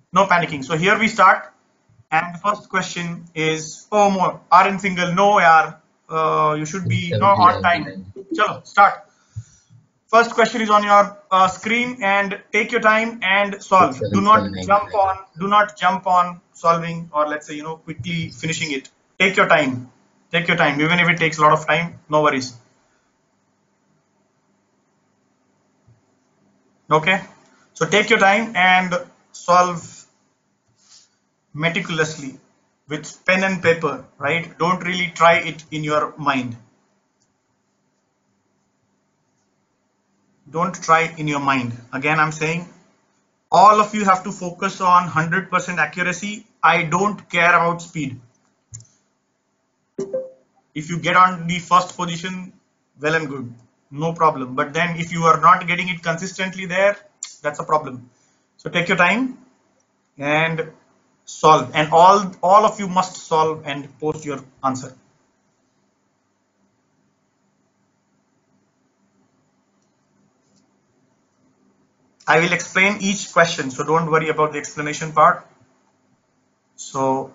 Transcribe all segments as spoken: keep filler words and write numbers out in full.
No panicking. So here we start, and the first question is, oh, more R in single. No, yaar. Uh, you should be no on time. Chalo, start. First question is on your uh, screen, and take your time and solve. Do not jump on. Do not jump on solving, or let's say you know quickly finishing it. Take your time. Take your time. Even if it takes a lot of time, no worries. Okay. So take your time and solve meticulously with pen and paper, right? Don't really try it in your mind. Don't try in your mind. Again, I'm saying all of you have to focus on one hundred percent accuracy. I don't care about speed. If you get on the first position, well and good, no problem. But then if you are not getting it consistently there, that's a problem. So take your time and solve, and all all of you must solve and post your answer. I will explain each question, so don't worry about the explanation part. So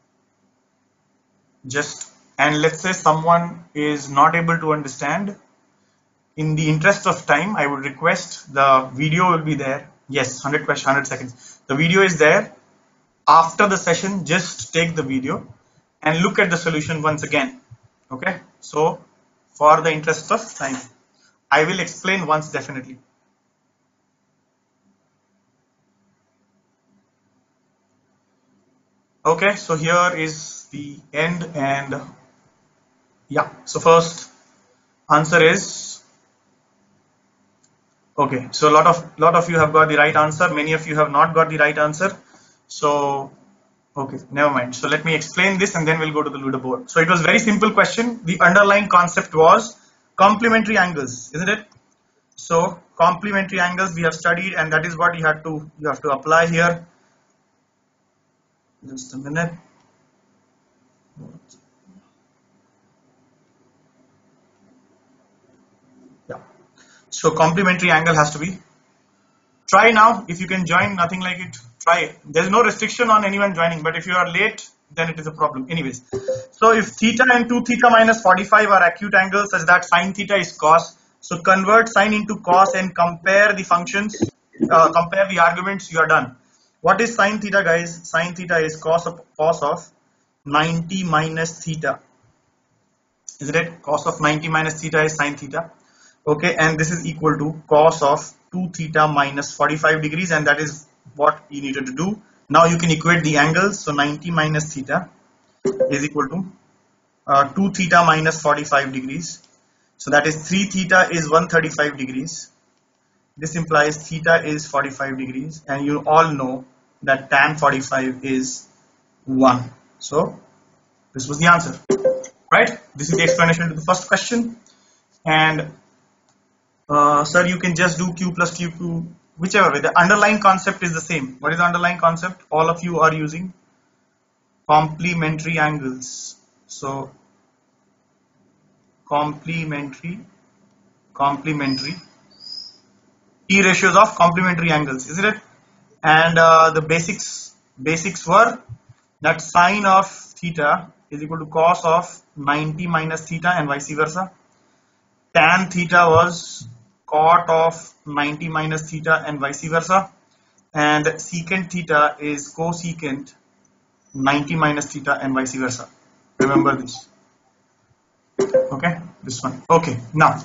just, and let's say someone is not able to understand, in the interest of time I would request the video will be there. Yes, one hundred question, one hundred seconds, the video is there. After the session, just take the video and look at the solution once again. Okay, so for the interest of time, I will explain once definitely. Okay, so here is the end, and yeah, so first answer is okay. So a lot of lot of you have got the right answer, many of you have not got the right answer. So okay, never mind. So let me explain this and then we'll go to the leaderboard. So it was very simple question. The underlying concept was complementary angles, isn't it? So complementary angles we have studied, and that is what you have to you have to apply here. Just a minute. Yeah. So complementary angle has to be. Try now if you can join. Nothing like it. Try it. There's no restriction on anyone joining, but if you are late, then it is a problem. Anyways, so if theta and two theta minus forty-five are acute angles such that sine theta is cos, so convert sine into cos and compare the functions, uh, compare the arguments. You are done. What is sine theta, guys? Sine theta is cos of cos of ninety minus theta. Isn't it? Cos of ninety minus theta is sine theta. Okay, and this is equal to cos of two theta minus forty-five degrees, and that is what you needed to do. Now you can equate the angles. So ninety minus theta is equal to uh, two theta minus forty-five degrees. So that is three theta is one hundred thirty-five degrees. This implies theta is forty-five degrees, and you all know that tan forty-five is one. So this was the answer, right? This is the explanation to the first question. And uh, sir, you can just do q plus q, whichever way. The underlying concept is the same. What is the underlying concept? All of you are using complementary angles. So complementary, complementary, T ratios of complementary angles, isn't it? And uh, the basics basics were that sine of theta is equal to cos of ninety minus theta and vice versa. Tan theta was cot of ninety minus theta and vice versa. And secant theta is cosecant ninety minus theta and vice versa. Remember this. Okay, this one. Okay, now.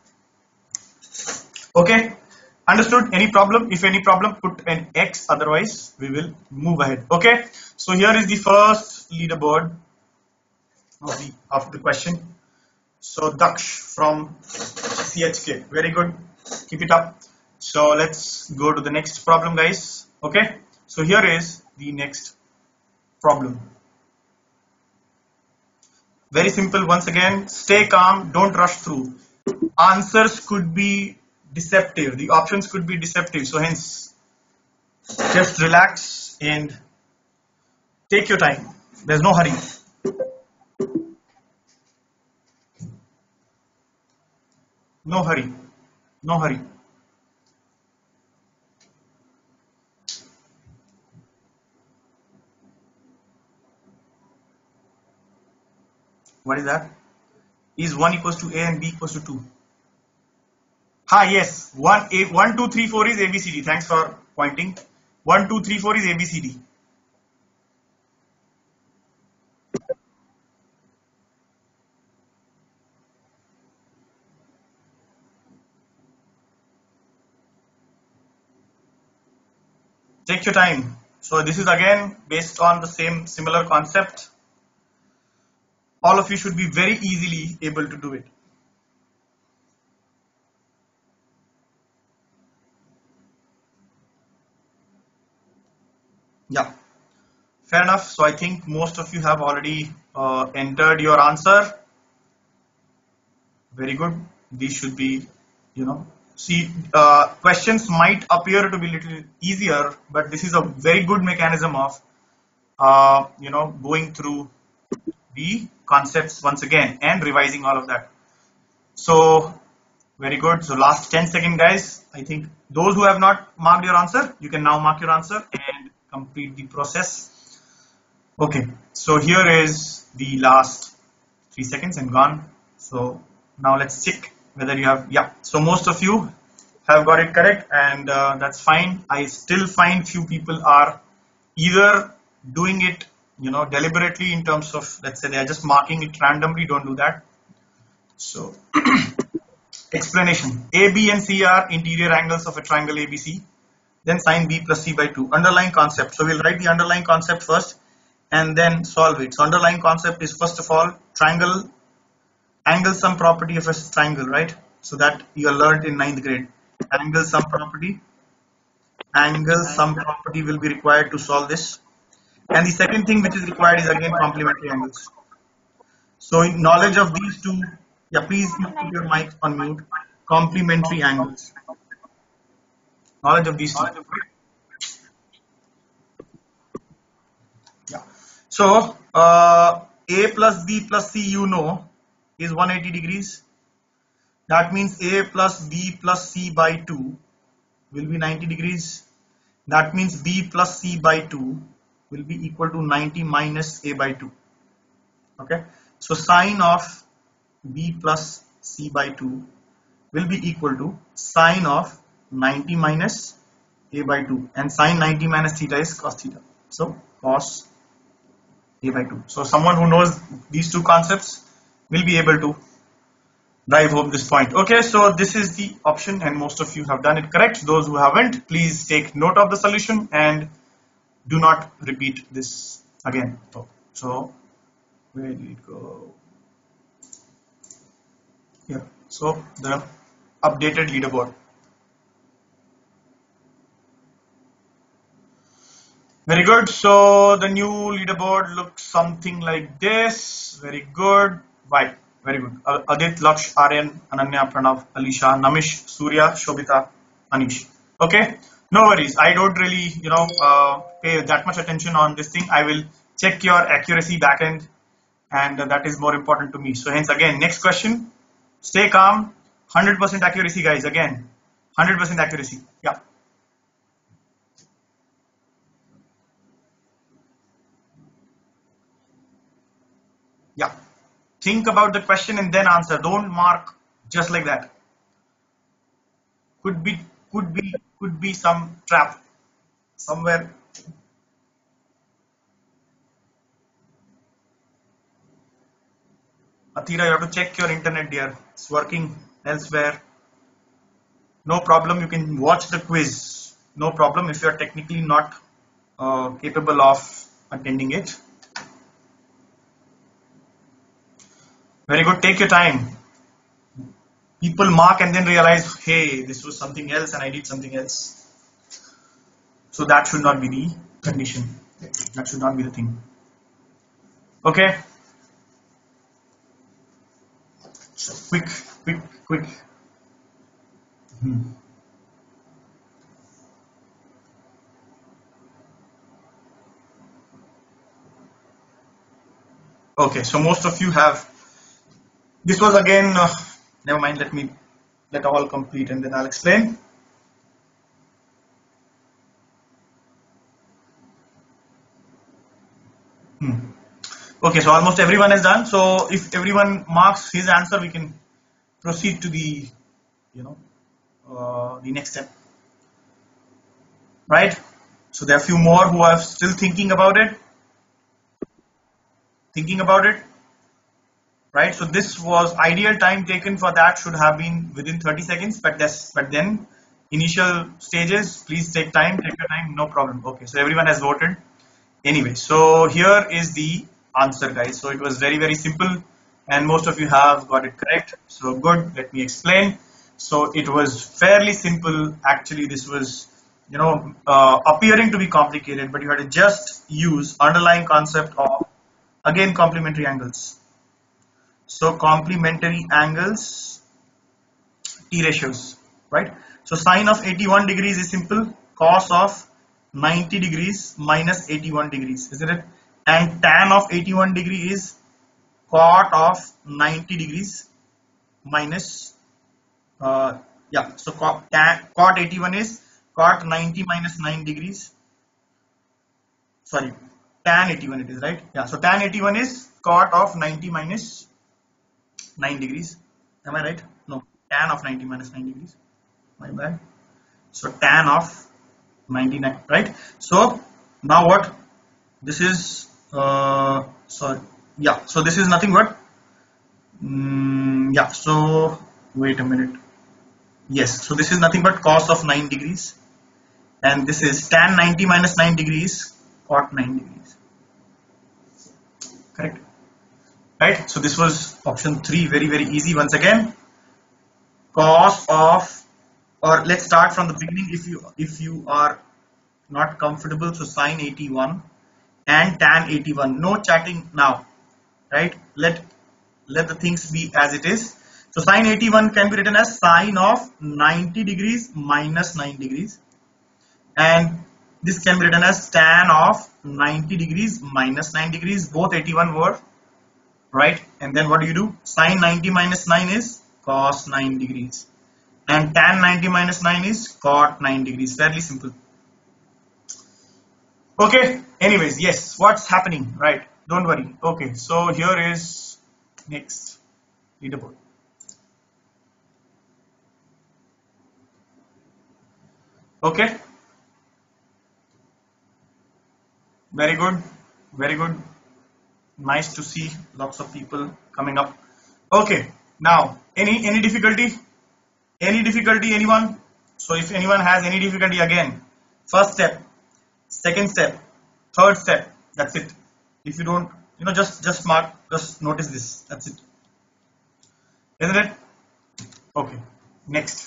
Okay, understood? Any problem? If any problem, put an X, otherwise we will move ahead. Okay, so here is the first leaderboard of the of the question. So Daksh from C H K, very good, keep it up. So let's go to the next problem, guys. Okay, so here is the next problem. Very simple. Once again, stay calm, don't rush through. Answers could be deceptive, the options could be deceptive, so hence just relax and take your time. There's no hurry. No hurry. No hurry. What is that? Is one equals to A and B equals to two? Ha, yes. one, A, one, two, three, four is A B C D. Thanks for pointing. one, two, three, four is A B C D. Take your time. So this is again based on the same similar concept. All of you should be very easily able to do it. Yeah, fair enough. So I think most of you have already uh, entered your answer. Very good. These should be, you know, see, uh, questions might appear to be little easier, but this is a very good mechanism of, uh, you know, going through the concepts once again and revising all of that. So very good. So last ten seconds, guys. I think those who have not marked your answer, you can now mark your answer and complete the process. Okay. So here is the last three seconds and gone. So now let's check whether you have, yeah. So most of you have got it correct, and uh, that's fine. I still find few people are either doing it, you know, deliberately in terms of, let's say they are just marking it randomly. Don't do that. So explanation: A, B, and C are interior angles of a triangle A B C. Then sine B plus C by two. Underlying concept. So we'll write the underlying concept first and then solve it. So underlying concept is, first of all, triangle angle sum property of a triangle, right? So that you learned in ninth grade. Angle sum property. Angle sum property will be required to solve this. And the second thing which is required is again complementary angles. So in knowledge of these two, yeah, please put your mic on mute. Complementary angles. Knowledge of these two. Yeah. So uh, A plus B plus C, you know, is one hundred eighty degrees. That means A plus B plus C by two will be ninety degrees. That means B plus C by two will be equal to ninety minus A by two. Okay. So sine of B plus C by two will be equal to sine of ninety minus A by two, and sine ninety minus theta is cos theta. So cos A by two. So someone who knows these two concepts will be able to drive home this point. Okay, so this is the option and most of you have done it correct. Those who haven't, please take note of the solution and do not repeat this again. So where did it go? Here. So the updated leaderboard. Very good. So the new leaderboard looks something like this. Very good. Why? Very good. Adit, Laksh, Aryan, Ananya, Pranav, Alisha, Namish, Surya, Shobita, Anish. Okay. No worries. I don't really, you know, uh, pay that much attention on this thing. I will check your accuracy backend, and uh, that is more important to me. So hence again, next question. Stay calm. one hundred percent accuracy, guys. Again, one hundred percent accuracy. Yeah. Yeah. Think about the question and then answer. Don't mark just like that. Could be, could be, could be some trap somewhere. Athira, you have to check your internet, dear. It's working elsewhere. No problem. You can watch the quiz. No problem if you are technically not uh, capable of attending it. Very good. Take your time. People mark and then realize, hey, this was something else and I did something else. So that should not be the condition. That should not be the thing. Okay. So quick, quick, quick. Hmm. Okay, so most of you have. This was again. Uh, never mind. Let me let all complete and then I'll explain. Hmm. Okay, so almost everyone is done. So if everyone marks his answer, we can proceed to the, you know, uh, the next step, right? So there are a few more who are still thinking about it, thinking about it, right? So this was ideal time taken for that should have been within thirty seconds, but this, but then initial stages, please take time, take your time, no problem. Okay, so everyone has voted. Anyway, so here is the answer, guys. So it was very, very simple, and most of you have got it correct. So good, let me explain. So it was fairly simple. Actually, this was, you know, uh, appearing to be complicated, but you had to just use underlying concept of, again, complementary angles. So complementary angles, T ratios, right? So sine of eighty-one degrees is simple, cos of ninety degrees minus eighty-one degrees, isn't it? And tan of eighty-one degree is cot of ninety degrees minus, uh, yeah, so cot, tan, cot eighty-one is cot ninety minus nine degrees, sorry, tan eighty-one it is, right? Yeah, so tan eighty-one is cot of ninety minus nine degrees. Am I right? No, tan of ninety minus nine degrees. My bad. So tan of ninety-nine, right? So now what? This is uh, sorry, yeah. So this is nothing but mm, yeah. So wait a minute. Yes. So this is nothing but cos of nine degrees, and this is tan ninety minus nine degrees, cot nine degrees. Correct. Right. So this was option three. Very very easy. Once again, cos of, or let's start from the beginning. If you if you are not comfortable, so sine eighty-one and tan eighty-one. No chatting now, right? Let let the things be as it is. So sine eighty-one can be written as sine of ninety degrees minus nine degrees, and this can be written as tan of ninety degrees minus nine degrees. Both eighty-one were right, and then what do you do? Sine ninety minus nine is cos nine degrees, and tan ninety minus nine is cot nine degrees. Fairly simple. Okay, anyways, yes, what's happening, right? Don't worry. Okay, so here is next leaderboard. Okay, very good, very good. Nice to see lots of people coming up. Okay, now any any difficulty? Any difficulty, anyone? So if anyone has any difficulty, again, first step, second step, third step, that's it. If you don't, you know, just just mark, just notice this, that's it, isn't it? Okay, next.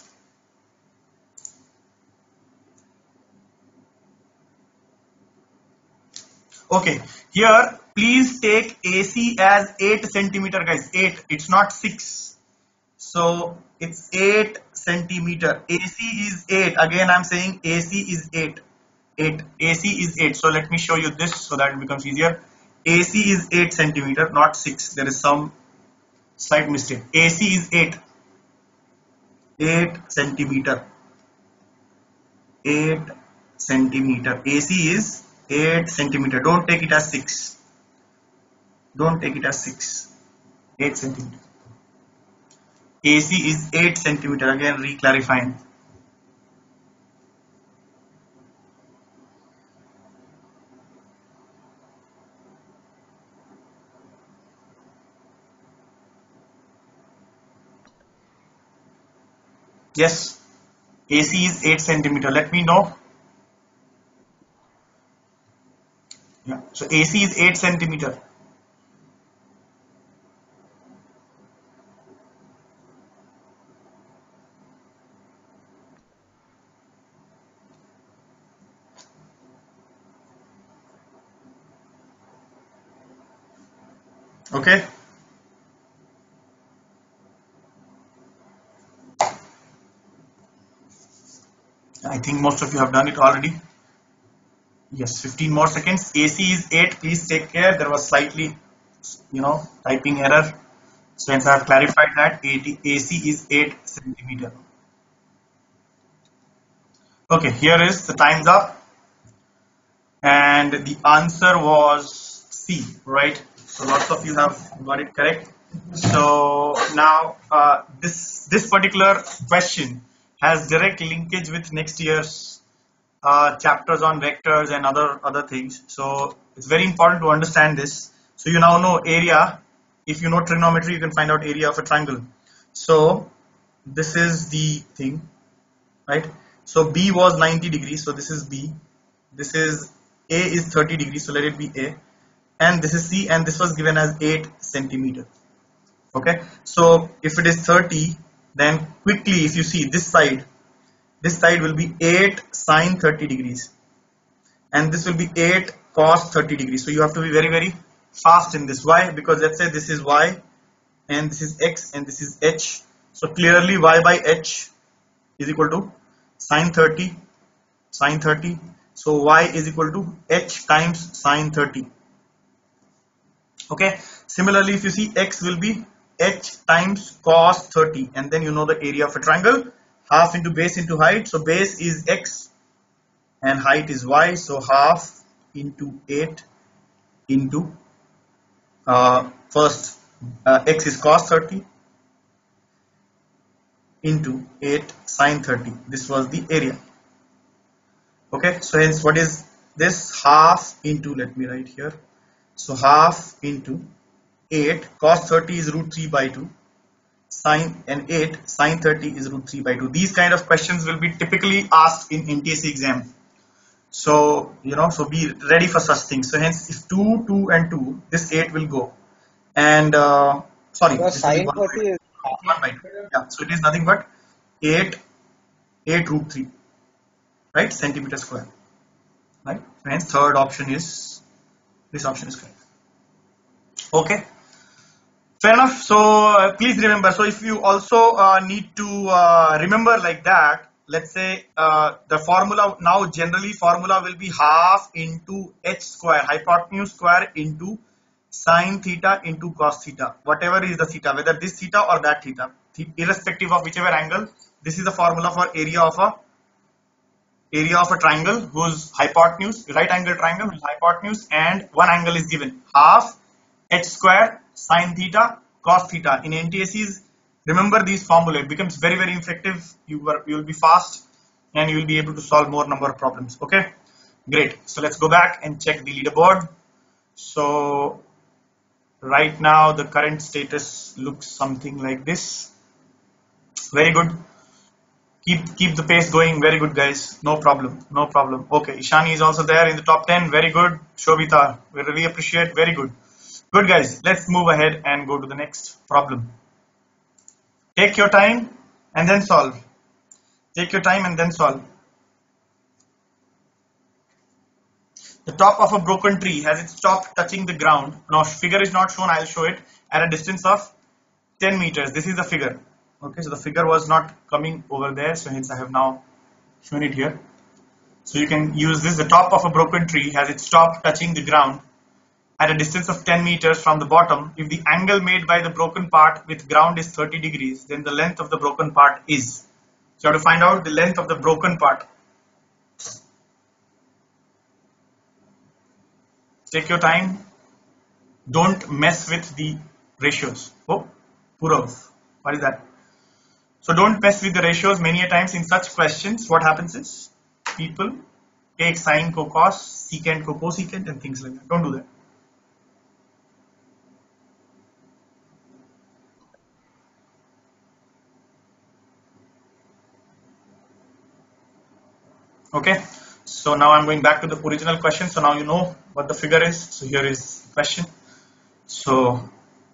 Okay, here please take A C as eight centimeter, guys. eight, it's not six, so it's eight centimeter. A C is eight. Again I'm saying A C is eight. eight. A C is eight. So let me show you this so that it becomes easier. A C is eight centimeter, not six. There is some slight mistake. A C is eight. eight centimeter. eight centimeter. A C is eight centimeter. Don't take it as six. Don't take it as six. eight centimeter. A C is eight centimeter. Again, re-clarifying. Yes, A C is eight centimeter. Let me know. Yeah, so A C is eight centimeter. Okay. I think most of you have done it already. Yes, fifteen more seconds. A C is eight. Please take care. There was slightly, you know, typing error. So hence I have clarified that A C is eight centimeter. Okay, here is the time's up, and the answer was C, right? So lots of you have got it correct. So now uh, this this particular question has direct linkage with next year's uh, chapters on vectors and other other things. So it's very important to understand this. So you now know area. If you know trigonometry, you can find out area of a triangle. So this is the thing, right? So B was ninety degrees. So this is B. This is A is thirty degrees. So let it be A. And this is C, and this was given as eight centimeter. Okay. So if it is thirty, then quickly, if you see this side, this side will be eight sine thirty degrees, and this will be eight cos thirty degrees. So you have to be very very fast in this. Why? Because let's say this is Y and this is X and this is H. So clearly Y by H is equal to sine thirty, sine thirty. So Y is equal to H times sine thirty. Okay. Similarly, if you see X will be H times cos thirty, and then you know the area of a triangle, half into base into height. So base is X and height is Y. So half into eight into uh, first uh, X is cos thirty into eight sine thirty. This was the area. Okay. So hence what is this? Half into, let me write here. So half into eight cos thirty is root three by two, sine and eight sine thirty is root three by two. These kind of questions will be typically asked in N T S C exam. So you know, so be ready for such things. So hence, if two, two, and two, this eight will go, and uh, sorry, So this will be sine one thirty by, is one by two. Yeah. So it is nothing but eight, eight root three, right, centimeter square, right. So hence, third option is this option is correct. Okay. Fair enough. So uh, please remember. So if you also uh, need to uh, remember like that, let's say uh, the formula now generally formula will be half into h square, hypotenuse square into sine theta into cos theta, whatever is the theta, whether this theta or that theta, irrespective of whichever angle. This is the formula for area of a area of a triangle whose hypotenuse, right angle triangle whose hypotenuse and one angle is given, half h square sine theta cos theta. In N T S Cs, remember these formula. It becomes very very effective. You were you will be fast and you will be able to solve more number of problems. Okay, great. So let's go back and check the leaderboard. So right now the current status looks something like this. Very good. Keep keep the pace going. Very good, guys. No problem. No problem. Okay, Ishani is also there in the top ten. Very good. Shobita, we really appreciate. Very good. Good, guys. Let's move ahead and go to the next problem. Take your time and then solve. Take your time and then solve. The top of a broken tree has its top touching the ground. Now, figure is not shown. I'll show it at a distance of ten meters. This is the figure. Okay, so the figure was not coming over there, so hence I have now shown it here. So you can use this. The top of a broken tree has its top touching the ground at a distance of ten meters from the bottom. If the angle made by the broken part with ground is thirty degrees, then the length of the broken part is. So you have to find out the length of the broken part. Take your time. Don't mess with the ratios. Oh, Purav, what is that? So don't mess with the ratios. Many a times in such questions, what happens is people take sine co cos, secant co cosecant, and things like that. Don't do that. Okay. So now I'm going back to the original question. So now you know what the figure is. So here is the question. So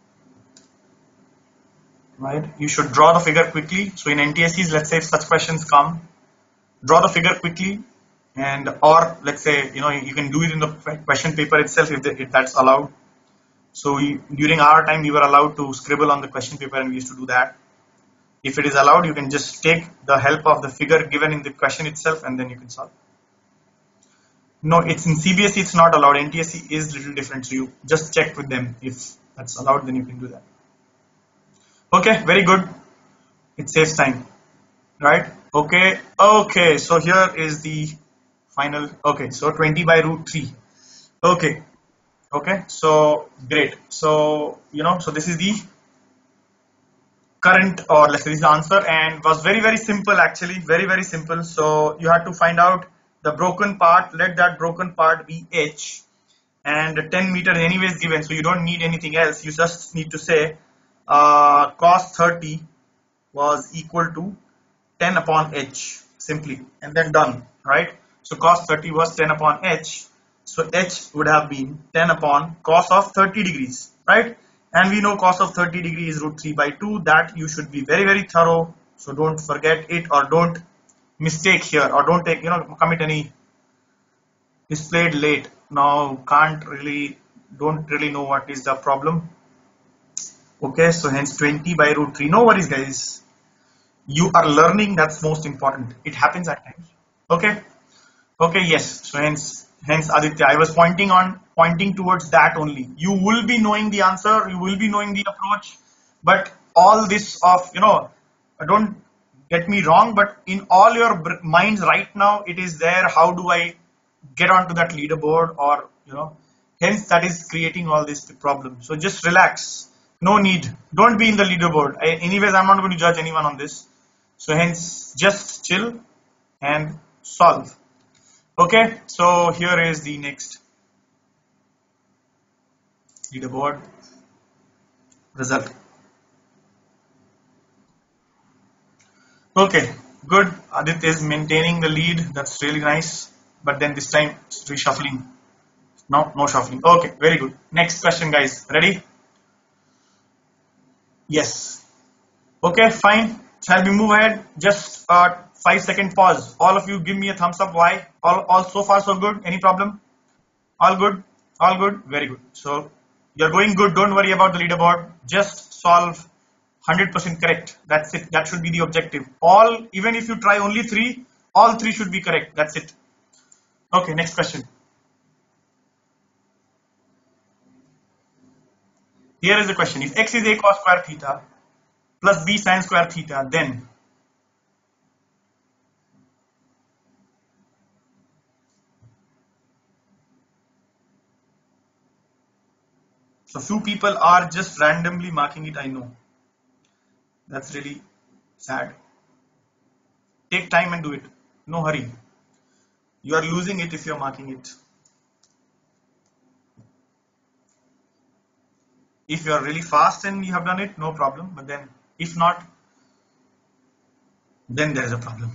right, you should draw the figure quickly. So in N T S Cs, let's say if such questions come, draw the figure quickly, and or let's say you know you can do it in the question paper itself if, the, if that's allowed. So we, during our time we were allowed to scribble on the question paper and we used to do that. If it is allowed, you can just take the help of the figure given in the question itself and then you can solve. No, it's in C B S E, it's not allowed. N T S C is a little different, so you just check with them. If that's allowed, then you can do that. Okay, very good. It saves time, right? Okay, okay. So here is the final. Okay, so twenty by root three. Okay, Okay, so great. So you know, so this is the current, or let's say this is the answer, and was very very simple actually, very very simple. So you have to find out the broken part. Let that broken part be h, and ten meter anyways given, so you don't need anything else. You just need to say uh, cos thirty was equal to ten upon h simply, and then done, right? So cos thirty was ten upon h, so h would have been ten upon cos of thirty degrees, right? And we know cos of thirty degrees is root three by two. That you should be very very thorough, so don't forget it, or don't mistake here, or don't take, you know, commit any displayed late. Now can't really, don't really know what is the problem. Okay, so hence twenty by root three. No worries guys, you are learning, that's most important. It happens at times. Okay, okay, yes. So hence hence Aditya, I was pointing on pointing towards that only. You will be knowing the answer, you will be knowing the approach, but all this of, you know, don't get me wrong, but in all your minds right now it is there, how do I get onto that leaderboard, or you know, hence that is creating all this problem. So just relax, no need, don't be in the leaderboard. I, anyways I'm not going to judge anyone on this, so hence just chill and solve. Okay, so here is the next leaderboard result. Okay, good. Adit is maintaining the lead, that's really nice, but then this time it's reshuffling. No, no shuffling. Okay, very good. Next question guys, ready? Yes. Okay, fine. Shall we move ahead? Just a five second pause. All of you give me a thumbs up. Why? All, all so far so good? Any problem? All good? All good? Very good. So you're going good. Don't worry about the leaderboard. Just solve one hundred percent correct. That's it. That should be the objective. All, even if you try only three, all three should be correct. That's it. Okay, next question. Here is the question. If x is a cos square theta plus b sin square theta, then so few people are just randomly marking it, I know. That's really sad. Take time and do it. No hurry. You are losing it if you're marking it. If you are really fast and you have done it, no problem. But then if not, then there is a problem.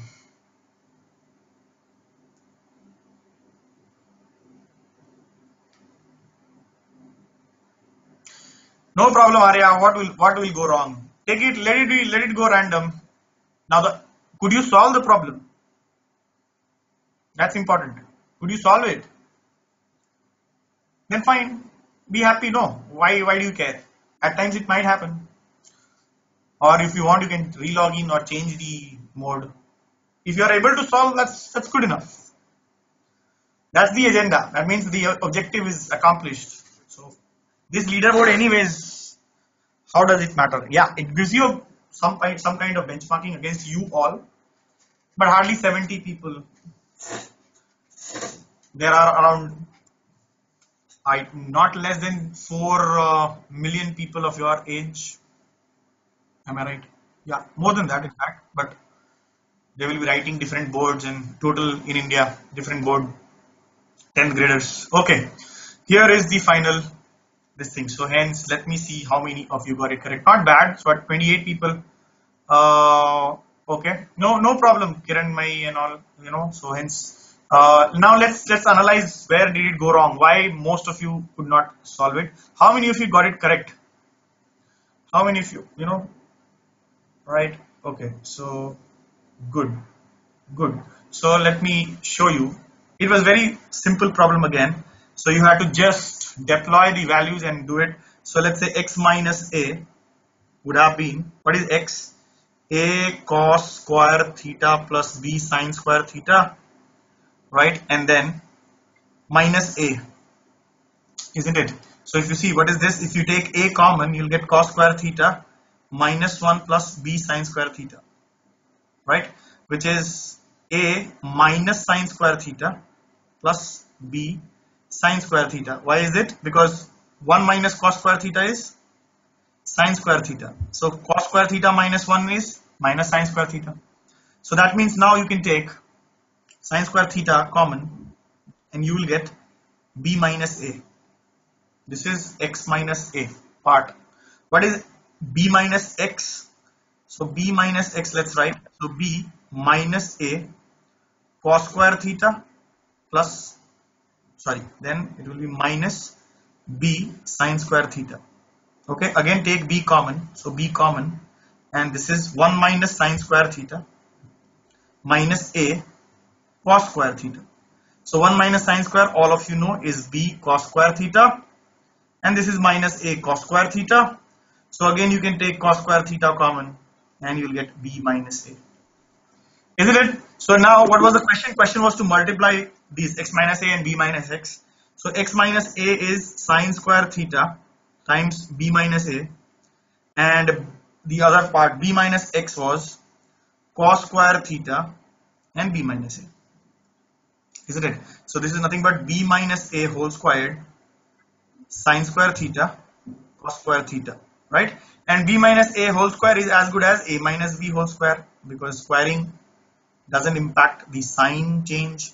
No problem, Arya. What will what will go wrong? Take it, let it be, let it go random. Now, the could you solve the problem? That's important. Could you solve it? Then fine. Be happy. No. Why why do you care? At times it might happen. Or if you want, you can relog in or change the mode. If you are able to solve, that's that's good enough. That's the agenda. That means the objective is accomplished. So this leaderboard anyways, how does it matter? Yeah, it gives you some kind some kind of benchmarking against you all, but hardly seventy people. There are around I not less than four uh, million people of your age. Am I right? Yeah, more than that in fact, but they will be writing different boards, and total in India different board tenth graders. Okay, here is the final this thing. So hence let me see how many of you got it correct. Not bad. So at twenty-eight people. Uh, okay, no no problem, Kiran Mai and all, you know. So hence uh, now let's let's analyze where did it go wrong, why most of you could not solve it. How many of you got it correct? How many of you, you know, right? Okay, so good, good. So let me show you. It was very simple problem again. So you have to just deploy the values and do it. So let's say x minus a would have been, what is x? A cos square theta plus b sin square theta, right? And then minus a, isn't it? So if you see, what is this? If you take a common, you'll get cos square theta minus one plus b sin square theta, right? Which is a minus sin square theta plus b sine square theta. Why is it? Because one minus cos square theta is sine square theta. So cos square theta minus one is minus sine square theta. So that means now you can take sine square theta common and you will get b minus a. This is x minus a part. What is b minus x? So b minus x, let's write. So b minus a cos square theta plus, sorry, then it will be minus b sine square theta. Okay, again take b common. So b common, and this is one minus sine square theta minus a cos square theta. So one minus sine square, all of you know, is b cos square theta, and this is minus a cos square theta. So again you can take cos square theta common and you'll get b minus a. Isn't it? So now what was the question? Question was to multiply these x minus a and b minus x. So x minus a is sine square theta times b minus a, and the other part b minus x was cos square theta and b minus a. Isn't it? So this is nothing but b minus a whole squared sine square theta cos square theta, right? And b minus a whole square is as good as a minus b whole square, because squaring doesn't impact the sign change.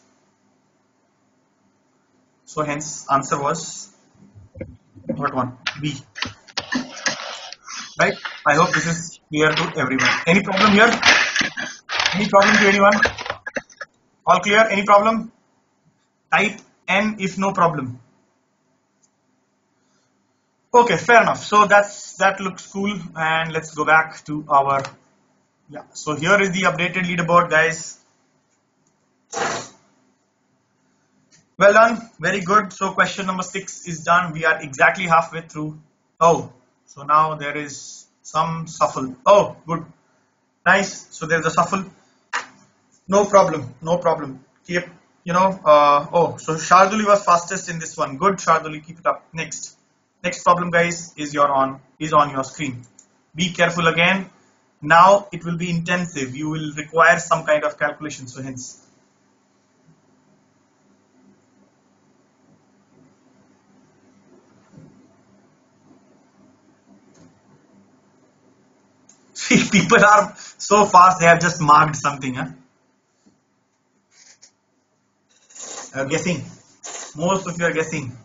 So hence answer was what one? B. Right? I hope this is clear to everyone. Any problem here? Any problem to anyone? All clear? Any problem? Type N if no problem. Okay, fair enough. So that's that looks cool, and let's go back to our, yeah. So here is the updated leaderboard, guys. Well done, very good. So question number six is done. We are exactly halfway through. Oh, so now there is some shuffle. Oh, good, nice. So there's a shuffle. No problem, no problem. Keep, you know. Uh, oh, so Sharduli was fastest in this one. Good, Sharduli, keep it up. Next. Next problem, guys, is your on is on your screen. Be careful again. Now it will be intensive. You will require some kind of calculation. So hence, see, people are so fast. They have just marked something. Huh? Uh, guessing. Most of you are guessing.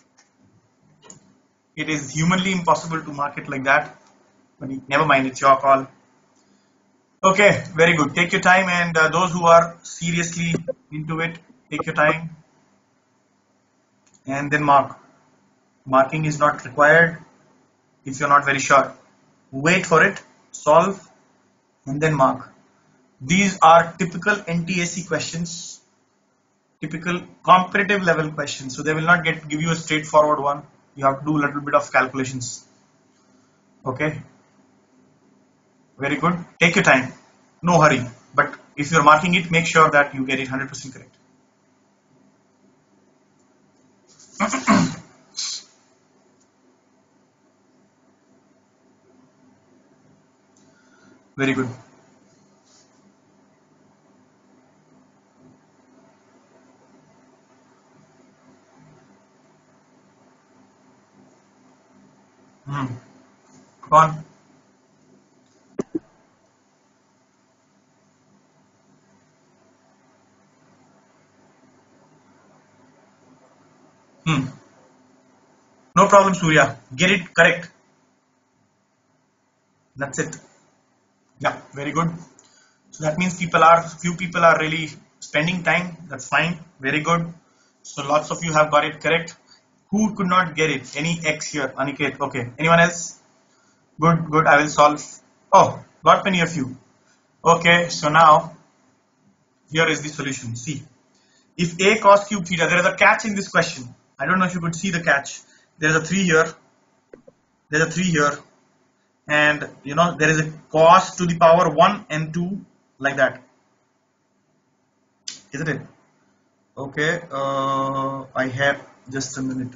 It is humanly impossible to mark it like that, but never mind, it's your call. Okay, very good. Take your time, and uh, those who are seriously into it, take your time and then mark. Marking is not required if you're not very sure. Wait for it, solve, and then mark. These are typical N T A C questions, typical competitive level questions. So they will not get give you a straightforward one. You have to do a little bit of calculations. Okay, very good. Take your time, no hurry. But if you're marking it, make sure that you get it one hundred percent correct. Very good. Hmm. Go on. Hmm. No problem, Surya. Get it correct. That's it. Yeah, very good. So that means people are, few people are really spending time. That's fine. Very good. So lots of you have got it correct. Who could not get it? Any X here? Aniket. Okay. Anyone else? Good, good. I will solve. Oh, got many of you. Okay. So now, here is the solution. See, if a cos cube theta, there is a catch in this question. I don't know if you could see the catch. There is a three here. There is a three here. And, you know, there is a cos to the power one and two, like that. Isn't it? Okay. Uh, I have just a minute.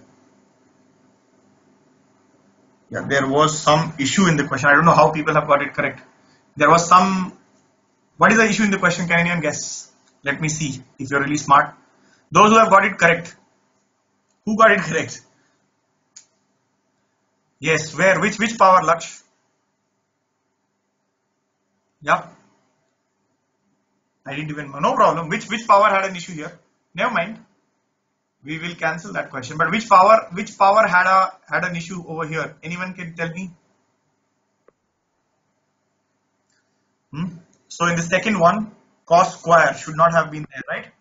Yeah, there was some issue in the question. I don't know how people have got it correct. There was some. What is the issue in the question? Can anyone guess? Let me see if you're really smart. Those who have got it correct, Who got it correct? Yes, where? Which which power, Laksh? Yeah. I didn't even know. No problem. Which which power had an issue here? Never mind. We will cancel that question. But which power which power had a had an issue over here? Anyone can tell me? Hmm? So in the second one, cos square should not have been there, right?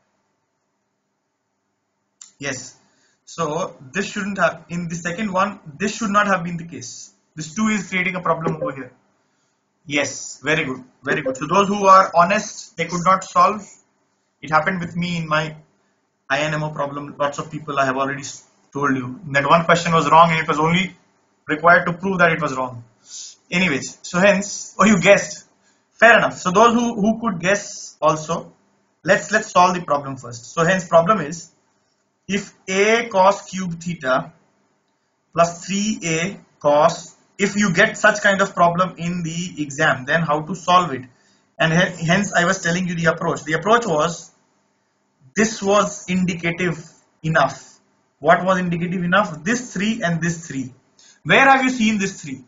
Yes. So this shouldn't have, in the second one, this should not have been the case. This two is creating a problem over here. Yes, very good, very good. So those who are honest, they could not solve. It happened with me in my I N M O problem. Lots of people, I have already told you that one question was wrong and it was only required to prove that it was wrong. Anyways, so hence, oh, you guessed. Fair enough. So those who, who could guess also, let's let's solve the problem first. So hence problem is, if a cos cube theta plus three a cos, if you get such kind of problem in the exam, then how to solve it? And hence I was telling you the approach. The approach was, this was indicative enough. What was indicative enough? This three and this three. Where have you seen this three?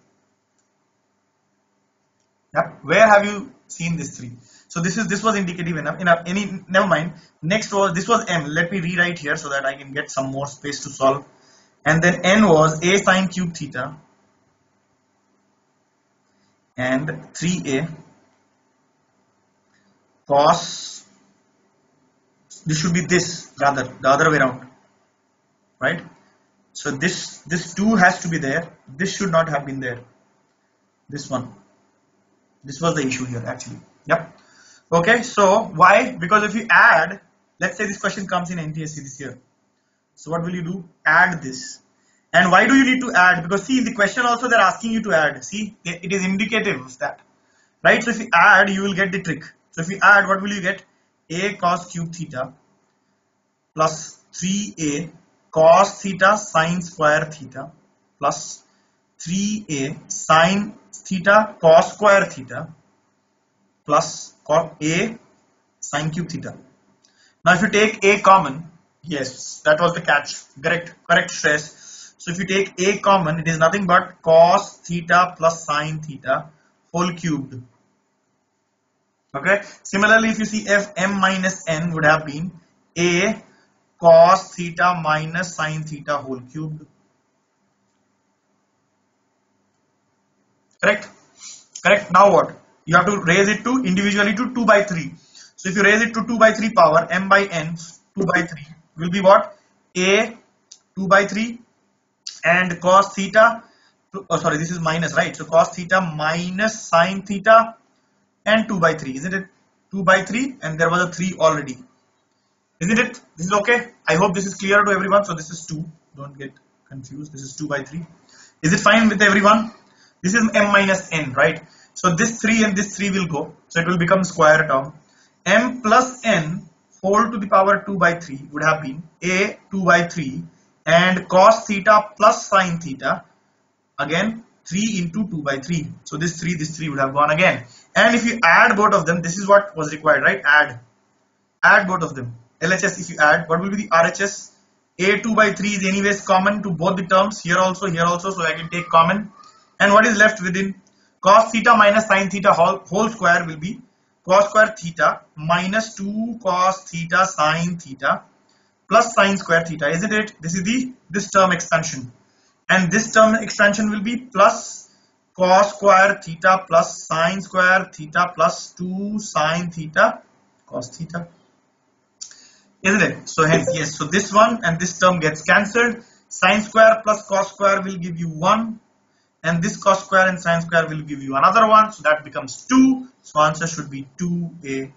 Yep. Where have you seen this three? So this is this was indicative enough. Enough. Any never mind. Next was this was m. Let me rewrite here so that I can get some more space to solve. And then n was a sine cube theta and three a cos. This should be this rather the other way around, right? So this this two has to be there. This should not have been there. This one. This was the issue here actually. Yep. Okay, so why? Because if you add, let's say this question comes in N T S C this year. So what will you do? Add this. And why do you need to add? Because see, in the question also they're asking you to add. See, it is indicative of that. Right? So if you add, you will get the trick. So if you add, what will you get? A cos cube theta plus three a cos theta sine square theta plus three a sine theta cos square theta plus cos a sine cube theta. Now if you take a common, yes, that was the catch. Correct, correct stress. So if you take a common, it is nothing but cos theta plus sine theta whole cubed. Okay. Similarly, if you see f m minus n would have been a cos theta minus sine theta whole cubed. Correct? Correct. Now what? You have to raise it to individually to two by three. So if you raise it to two by three power, m by n, two by three will be what? A two by three and cos theta, oh sorry, this is minus, right? So cos theta minus sine theta and two by three, isn't it? two by three and there was a three already. Isn't it? This is okay. I hope this is clear to everyone. So this is two. Don't get confused. This is two by three. Is it fine with everyone? This is m minus n, right? So this three and this three will go. So it will become square term. M plus n whole to the power two by three would have been a two by three and cos theta plus sine theta, again three into two by three. So this three, this three would have gone again. And if you add both of them, this is what was required, right? Add. Add both of them. L H S, if you add, what will be the R H S? A two by three is anyways common to both the terms, here also, here also, so I can take common. And what is left within? Cos theta minus sine theta whole, whole square will be cos square theta minus two cos theta sine theta plus sine square theta, isn't it? This is the this term expansion. And this term expansion will be plus cos square theta plus sine square theta plus two sine theta cos theta. Isn't it? So hence yes, so this one and this term gets cancelled. Sine square plus cos square will give you one. And this cos square and sine square will give you another one, so that becomes two. So answer should be two a.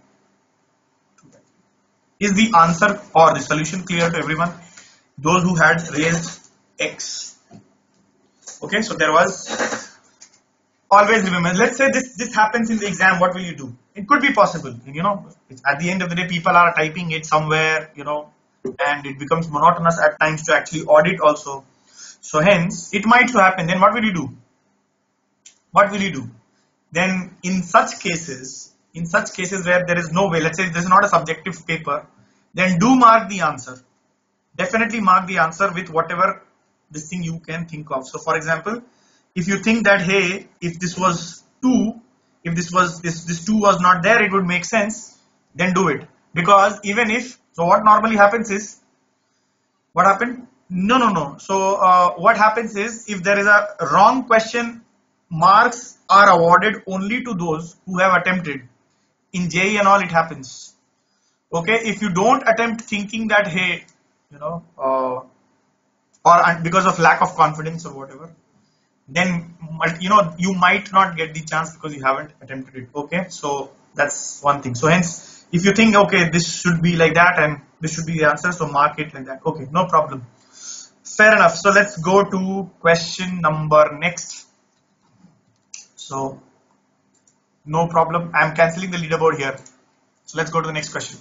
Is the answer or the solution clear to everyone? Those who had raised X. Okay, so there was, always remember, let's say this, this happens in the exam, what will you do? It could be possible, you know, at the end of the day, people are typing it somewhere, you know, and it becomes monotonous at times to actually audit also. So hence, it might so happen. Then what will you do? What will you do? Then in such cases, in such cases where there is no way, let's say this is not a subjective paper, then do mark the answer. definitely mark the answer with whatever this thing you can think of. So for example, if you think that, hey, if this was two, if this was this this two was not there, it would make sense, then do it. Because even if, so what normally happens is, what happened? No, no, no. So uh, what happens is, if there is a wrong question, marks are awarded only to those who have attempted. In J E E and all, it happens. Okay, if you don't attempt thinking that, hey, you know, uh, or because of lack of confidence or whatever, then you know you might not get the chance because you haven't attempted it. Okay, so that's one thing. So hence, if you think, okay, this should be like that and this should be the answer, so mark it like that. Okay, no problem. Fair enough. So let's go to question number next. So no problem. I'm cancelling the leaderboard here. So let's go to the next question.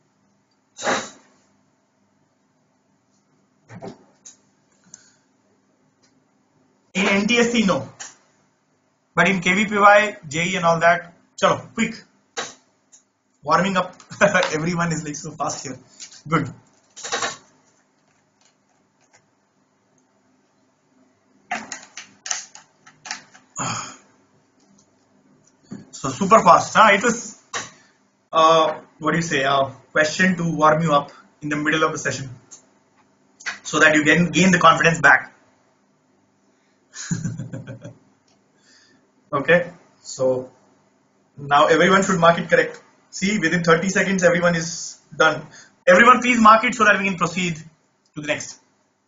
In N T S C, no. But in K V P Y, J E E and all that, chalo, quick. Warming up. Everyone is like so fast here. Good. So super fast. Huh? It was, uh, what do you say, a question to warm you up in the middle of the session, so that you can gain the confidence back. Okay. So now everyone should mark it correct. See, within thirty seconds, everyone is done. Everyone please mark it so that we can proceed to the next.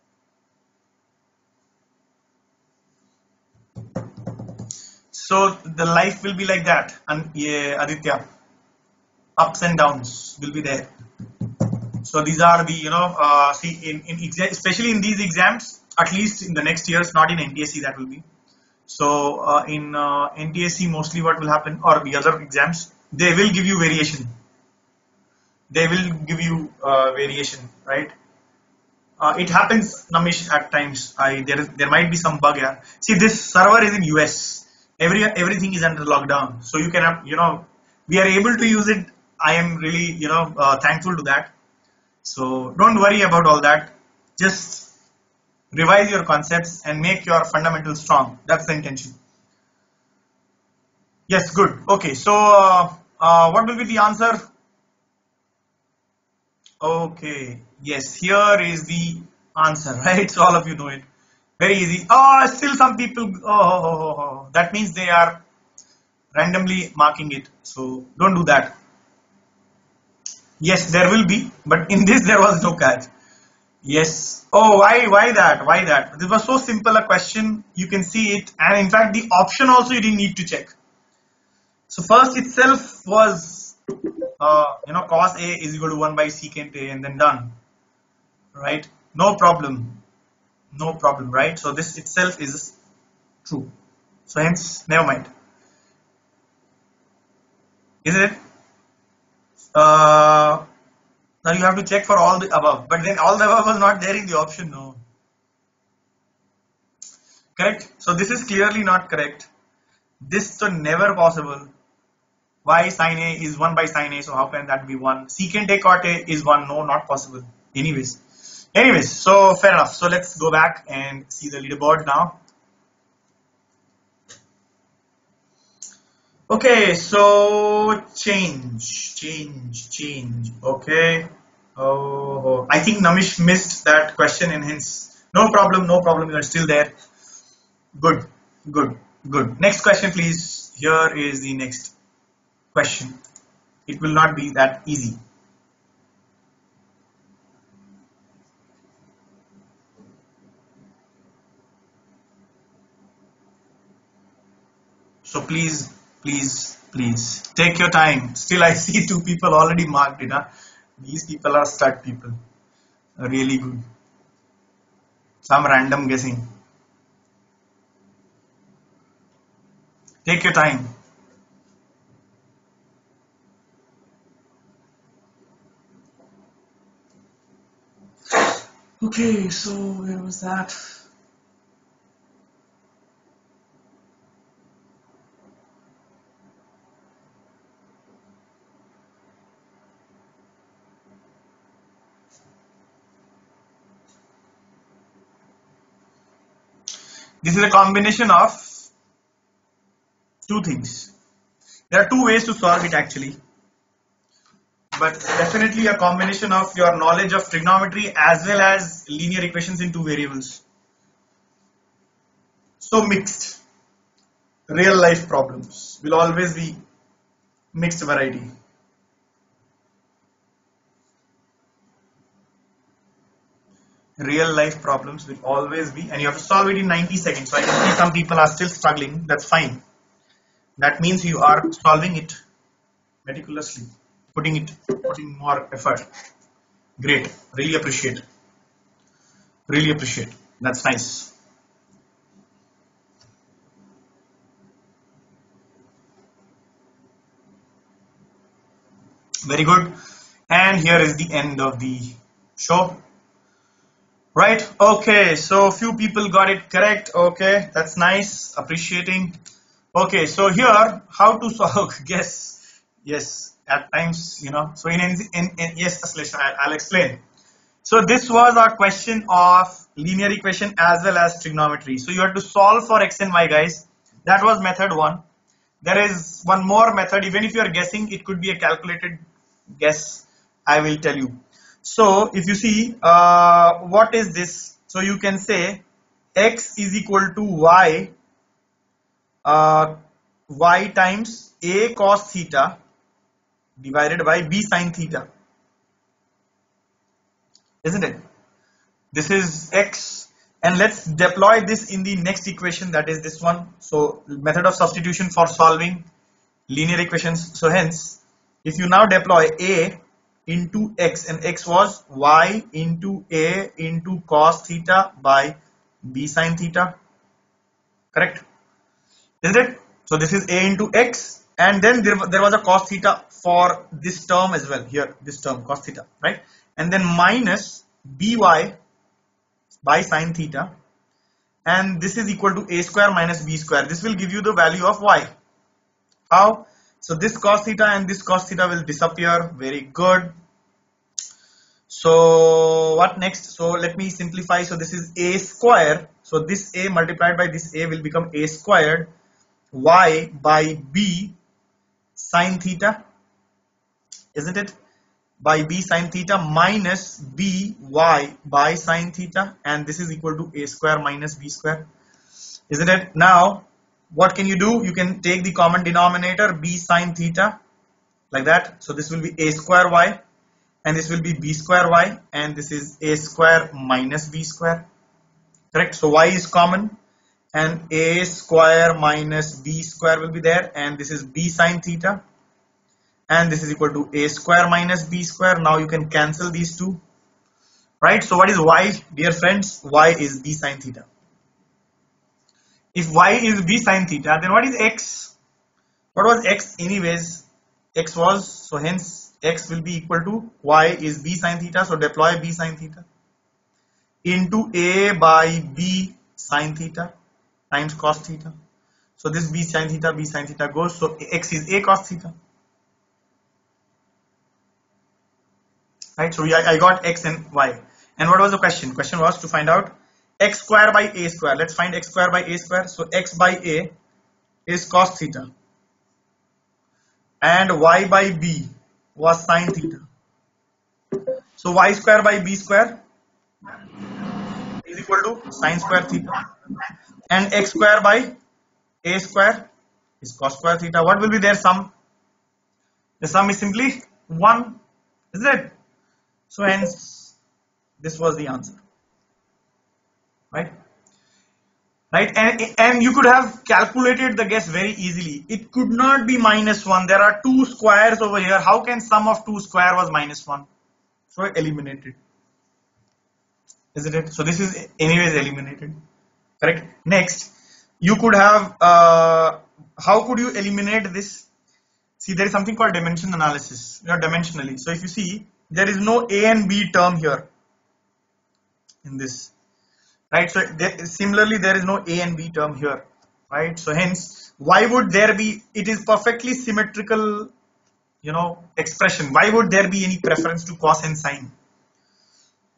So the life will be like that, and yeah, Aditya, ups and downs will be there. So these are the, you know, uh, see in, in exa especially in these exams, at least in the next years, not in N T S C that will be. So uh, in uh, N T S C mostly what will happen, or the other exams, they will give you variation. They will give you uh, variation, right? Uh, it happens, Namish, at times. I there is there might be some bug here. See, this server is in U S. Every everything is under lockdown, so you can have, you know, we are able to use it. I am really, you know, uh, thankful to that. So don't worry about all that. Just revise your concepts and make your fundamentals strong. That's the intention. Yes, good. Okay, so uh, uh, what will be the answer? Okay, yes, here is the answer, right? So all of you know it. Very easy. Oh, still some people. Oh, oh, oh, oh, oh. That means they are randomly marking it. So don't do that. Yes, there will be, but in this there was no catch. Yes. Oh, why? Why that? Why that? This was so simple a question. You can see it, and in fact, the option also you didn't need to check. So first itself was, uh, you know, cos A is equal to one by secant A, and then done. Right? No problem. No problem. Right? So this itself is true. So hence, never mind. Isn't it? Uh, now you have to check for all the above, but then all the above was not there in the option. No. Correct? So this is clearly not correct. This so never possible. Why sine A is one by sine A, so how can that be one? Secant A cot A is one. No, not possible. Anyways. Anyways, so fair enough. So let's go back and see the leaderboard now. Okay, so change, change, change. Okay. Oh, I think Namish missed that question and hence no problem, no problem. You are still there. Good, good, good. Next question, please. Here is the next question. It will not be that easy. So please, please, please take your time. Still, I see two people already marked it. Huh? These people are stud people. Really good. Some random guessing. Take your time. Okay, so where was that? This is a combination of two things. There are two ways to solve it actually, but definitely a combination of your knowledge of trigonometry as well as linear equations in two variables. So mixed. Real life problems will always be mixed variety. Real life problems will always be, and you have to solve it in ninety seconds. So I can see some people are still struggling. That's fine. That means you are solving it meticulously, putting it, putting more effort. Great. Really appreciate. Really appreciate. That's nice. Very good. And here is the end of the show. Right, okay, so few people got it correct. Okay, that's nice, appreciating. Okay, so here how to solve guess. Yes, at times, you know, so in, in, in yes, Aslesh, I'll explain. So this was our question of linear equation as well as trigonometry. So you have to solve for x and y, guys. That was method one. There is one more method. Even if you are guessing, it could be a calculated guess. I will tell you. So if you see, uh, what is this? So you can say x is equal to y, uh, y times a cos theta divided by b sin theta, isn't it? This is x, and let's deploy this in the next equation, that is this one. So method of substitution for solving linear equations. So hence, if you now deploy a into x, and x was y into a into cos theta by b sin theta, correct, isn't it? So this is a into x, and then there, there was a cos theta for this term as well, here this term cos theta, right? And then minus by by sin theta, and this is equal to a square minus b square. This will give you the value of y. How? So this cos theta and this cos theta will disappear. Very good. So what next? So let me simplify. So this is a square. So this a multiplied by this a will become a squared y by b sin theta, isn't it? By b sin theta minus by by sin theta, and this is equal to a square minus b square, isn't it? Now what can you do? You can take the common denominator b sin theta like that. So this will be a square y, and this will be b square y, and this is a square minus b square, correct? So y is common, and a square minus b square will be there, and this is b sin theta, and this is equal to a square minus b square. Now you can cancel these two, right? So what is y, dear friends? Y is b sin theta. If y is b sin theta, then what is x? What was x anyways? X was, so hence x will be equal to y is b sin theta, so deploy b sin theta into a by b sin theta times cos theta. So this b sin theta, b sin theta goes, so x is a cos theta, right? So I got x and y. And what was the question? Question was to find out x square by a square. Let's find x square by a square. So x by a is cos theta, and y by b was sin theta. So y square by b square is equal to sin square theta, and x square by a square is cos square theta. What will be their sum? The sum is simply one, isn't it? So hence this was the answer, right? Right, and, and you could have calculated the guess very easily. It could not be minus one. There are two squares over here. How can sum of two square was minus one? So eliminated, isn't it? So this is anyways eliminated, correct? Next, you could have, uh, how could you eliminate this? See, there is something called dimension analysis, you know, dimensionally. So if you see, there is no a and b term here in this, right? So there, similarly there is no a and b term here, right? So hence, why would there be, it is perfectly symmetrical, you know, expression. Why would there be any preference to cos and sine?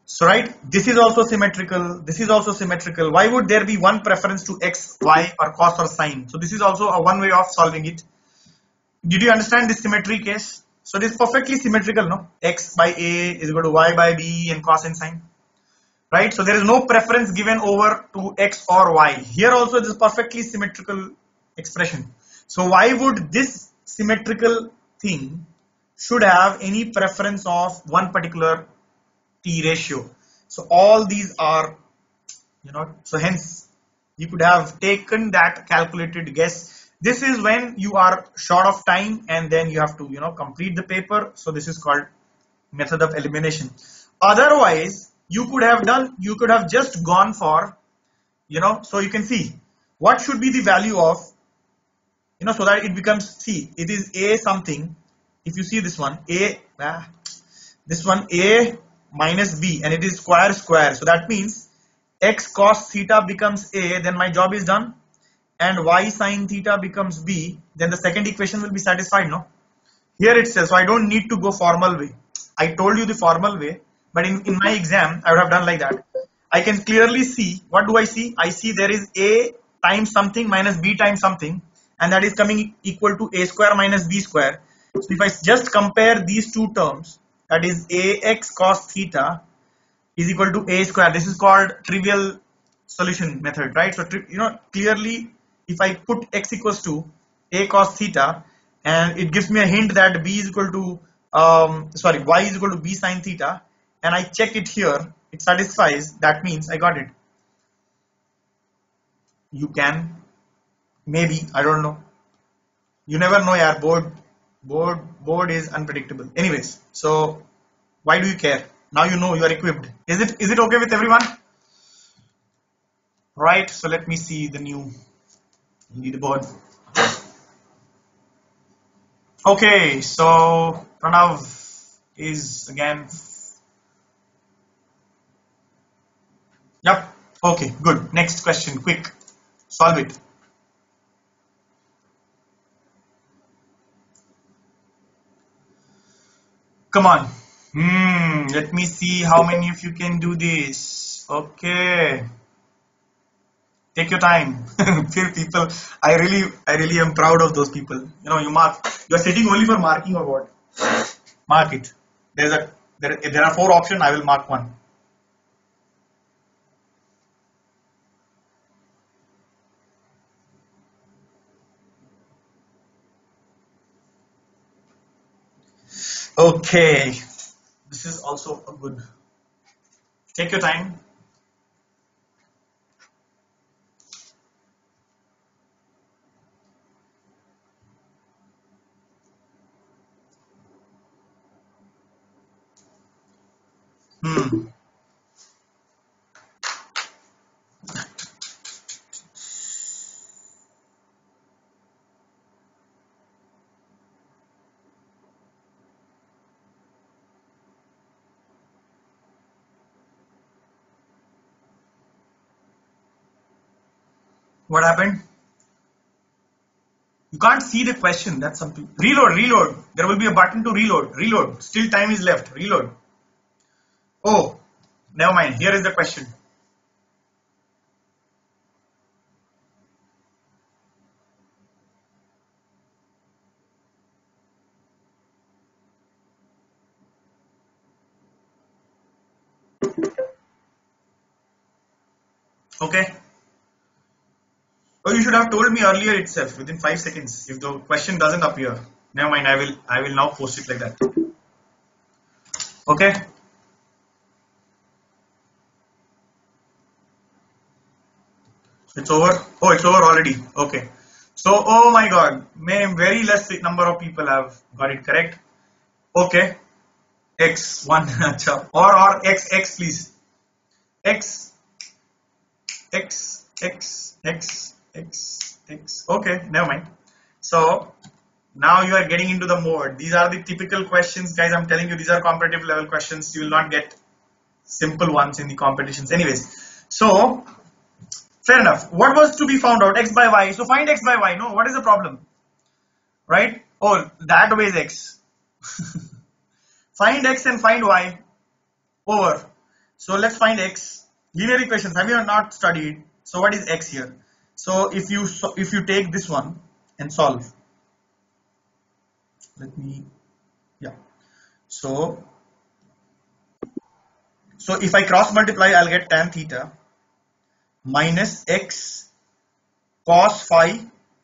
So right, this is also symmetrical, this is also symmetrical. Why would there be one preference to x, y or cos or sine? So this is also a one way of solving it. Did you understand this symmetry case? So it is perfectly symmetrical, no? X by a is equal to y by b and cos and sine. Right? So there is no preference given over to x or y. Here also it is perfectly symmetrical expression. So why would this symmetrical thing should have any preference of one particular t ratio? So all these are, you know, so hence you could have taken that calculated guess. This is when you are short of time and then you have to, you know, complete the paper. So this is called method of elimination. Otherwise, you could have done, you could have just gone for, you know, so you can see what should be the value of, you know, so that it becomes, see, it is a something. If you see this one, a, ah, this one a minus b, and it is square square. So that means x cos theta becomes a, then my job is done, and y sine theta becomes b, then the second equation will be satisfied, no? Here it says, so I don't need to go formal way. I told you the formal way, but in, in my exam, I would have done like that. I can clearly see, what do I see? I see there is a times something minus b times something, and that is coming equal to a square minus b square. So if I just compare these two terms, that is ax cos theta is equal to a square. This is called trivial solution method, right? So, you know, clearly if I put x equals to a cos theta, and it gives me a hint that b is equal to, um, sorry, y is equal to b sine theta, and I check it here, it satisfies, that means I got it. You can, maybe, I don't know. You never know, yeah, board, board, board is unpredictable. Anyways, so why do you care? Now you know, you are equipped. Is it, is it okay with everyone? Right, so let me see the new leaderboard. Okay, so Pranav is again. Yep. Okay, good. Next question, quick. Solve it. Come on. Hmm. Let me see how many of you can do this. Okay. Take your time. Few people. I really, I really am proud of those people. You know, you mark. You are sitting only for marking or what? Mark it. There's a there. There are four options. I will mark one. Okay. This is also a good. Take your time. Hmm. What happened? You can't see the question. That's something. Reload, reload. There will be a button to reload. Reload. Still time is left. Reload. Oh, never mind. Here is the question. Okay. Oh, you should have told me earlier itself, within five seconds. If the question doesn't appear, never mind. I will. I will now post it like that. Okay. It's over. Oh, it's over already. Okay. So, oh my God, may very less number of people have got it correct. Okay. X one. or or X X please. X X X X X X. Okay, never mind. So now you are getting into the mode. These are the typical questions, guys. I'm telling you, these are competitive level questions. You will not get simple ones in the competitions. Anyways, so fair enough. What was to be found out? X by y. So find x by y. No, what is the problem? Right? Oh, that way is x. Find x and find y over. So let's find x. Linear equations, have you not studied? So what is x here? So if you so if you take this one and solve, let me yeah. So so if I cross multiply, I'll get tan theta minus x cos phi,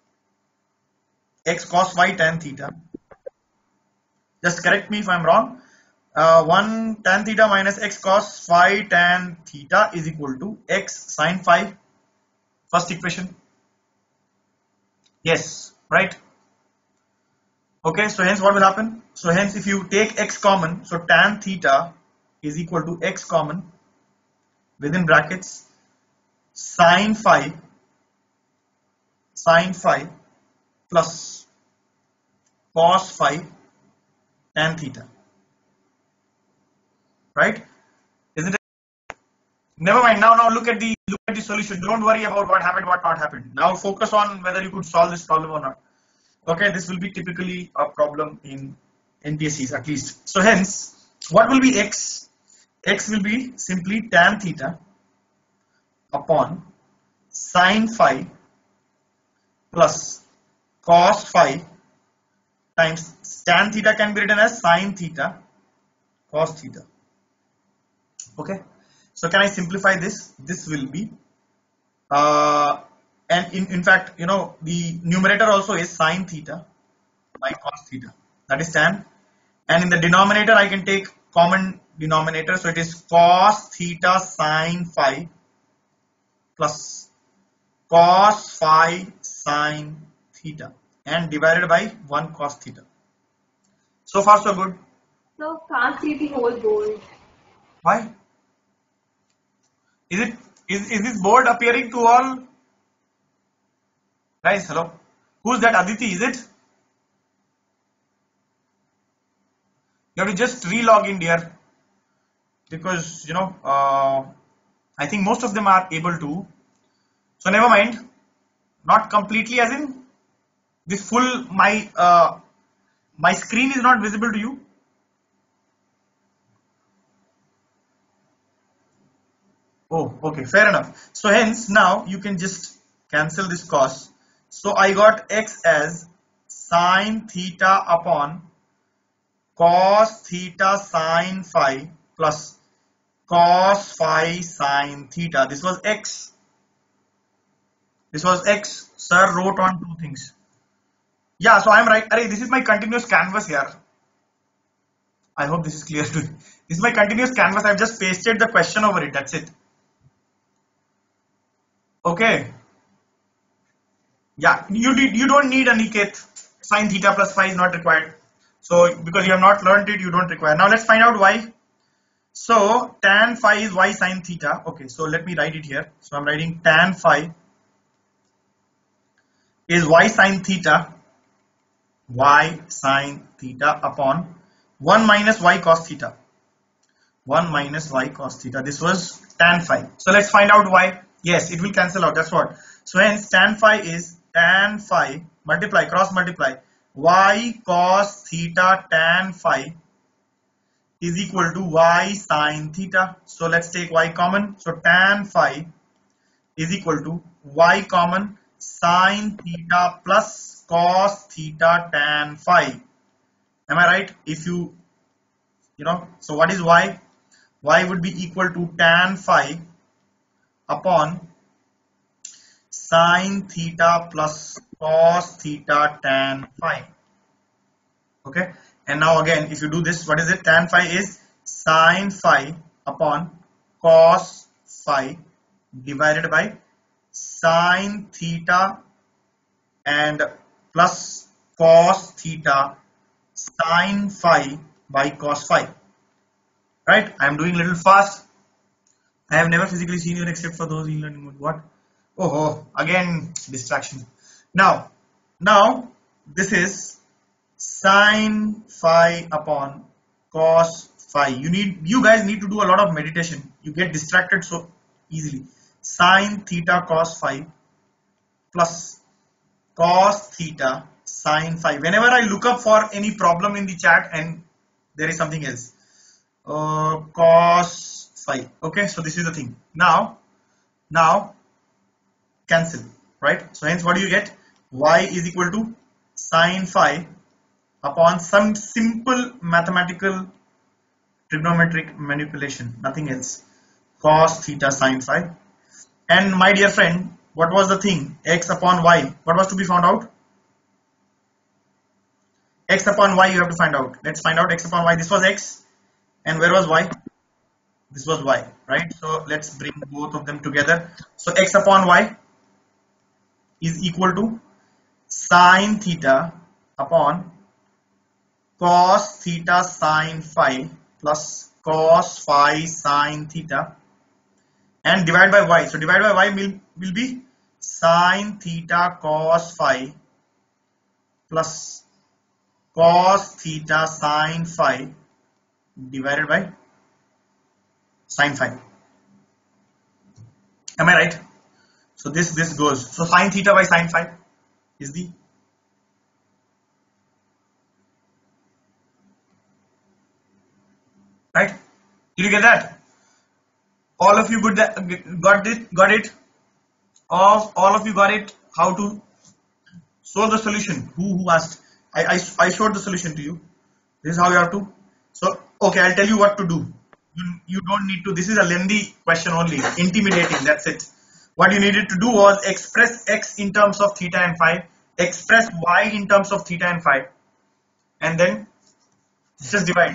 x cos phi tan theta. Just correct me if I'm wrong. Uh, one tan theta minus x cos phi tan theta is equal to x sin phi. First equation. Yes, right. Okay, so hence what will happen? So hence if you take x common, so tan theta is equal to x common within brackets sin phi sin phi plus cos phi tan theta. Right? Isn't it? Never mind. Now, now look at the look at the solution. Don't worry about what happened, what not happened. Now focus on whether you could solve this problem or not. Okay, this will be typically a problem in N P S Cs at least. So hence, what will be x? X will be simply tan theta upon sin phi plus cos phi times tan theta can be written as sin theta cos theta. Okay, so can I simplify this? This will be uh, and in, in fact, you know, the numerator also is sin theta by cos theta, that is tan, and in the denominator I can take common denominator, so it is cos theta sin phi plus cos phi sin theta and divided by one cos theta. So far so good. So can't see the whole board. Why? Is it is, is this board appearing to all? Guys, hello. Who's that? Aditi, is it? You have to just re-log in, dear, because you know uh, I think most of them are able to. So never mind. Not completely, as in this full my uh, my screen is not visible to you. Oh, okay, fair enough. So hence now you can just cancel this cos. So I got x as sin theta upon cos theta sin phi plus cos phi sin theta. This was x. This was x. Sir wrote on two things. Yeah, so I am right. Array, this is my continuous canvas here. I hope this is clear to you. This is my continuous canvas. I've just pasted the question over it. That's it. Okay. Yeah, you did. You don't need Aniket. Sin theta plus phi is not required. So because you have not learned it, you don't require. Now let's find out why. So tan phi is y sin theta. Okay, so let me write it here. So I'm writing tan phi is y sin theta, y sin theta upon one minus y cos theta. one minus y cos theta. This was tan phi. So let's find out why. Yes, it will cancel out. That's what. So hence tan phi is tan phi multiply cross multiply y cos theta tan phi is equal to y sin theta. So let's take y common. So tan phi is equal to y common sin theta plus cos theta tan phi. Am I right? If you you know, so what is y? Y would be equal to tan phi upon sin theta plus cos theta tan phi. Okay, and now again if you do this, what is it? Tan phi is sin phi upon cos phi divided by sin theta and plus cos theta sin phi by cos phi. Right? I am doing a little fast. I have never physically seen you except for those e-learning mode. What? Oh, oh, again distraction. Now, now this is sin phi upon cos phi. You need, you guys need to do a lot of meditation. You get distracted so easily. Sin theta cos phi plus cos theta sin phi. Whenever I look up for any problem in the chat and there is something else, uh, cos phi. Okay, so this is the thing. Now, now cancel, right? So hence what do you get? Y is equal to sine phi upon some simple mathematical trigonometric manipulation, nothing else. Cos theta sine phi. And my dear friend, what was the thing? X upon y. What was to be found out? X upon y you have to find out. Let's find out x upon y. This was x. And where was y? This was y, right? So let's bring both of them together. So x upon y is equal to sine theta upon cos theta sine phi plus cos phi sine theta, and divide by y. So divide by y will, will be sine theta cos phi plus cos theta sine phi divided by sine phi. Am I right? So this this goes. So sine theta by sine phi is the right. Did you get that? All of you good that, got it? Got it? Of all of you got it? How to solve the solution? Who who asked? I I, I showed the solution to you. This is how you have to. So okay, I'll tell you what to do. You, you don't need to. This is a lengthy question only. Intimidating. That's it. What you needed to do was express x in terms of theta and phi, express y in terms of theta and phi, and then just divide.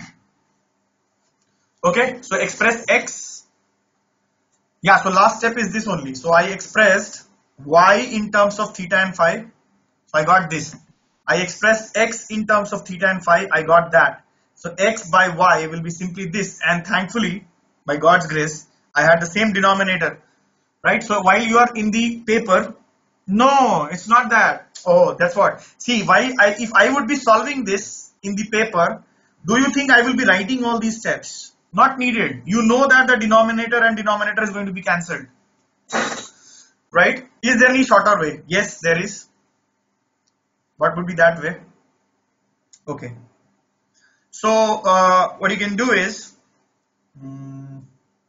Okay, so express x. Yeah, so last step is this only. So I expressed y in terms of theta and phi. So I got this. I expressed x in terms of theta and phi. I got that. So x by y will be simply this. And thankfully, by God's grace, I had the same denominator. Right? So while you are in the paper, no, it's not that. Oh, that's what. See, why I, if I would be solving this in the paper, do you think I will be writing all these steps? Not needed. You know that the denominator and denominator is going to be cancelled. Right? Is there any shorter way? Yes, there is. What would be that way? Okay. So uh, what you can do is um,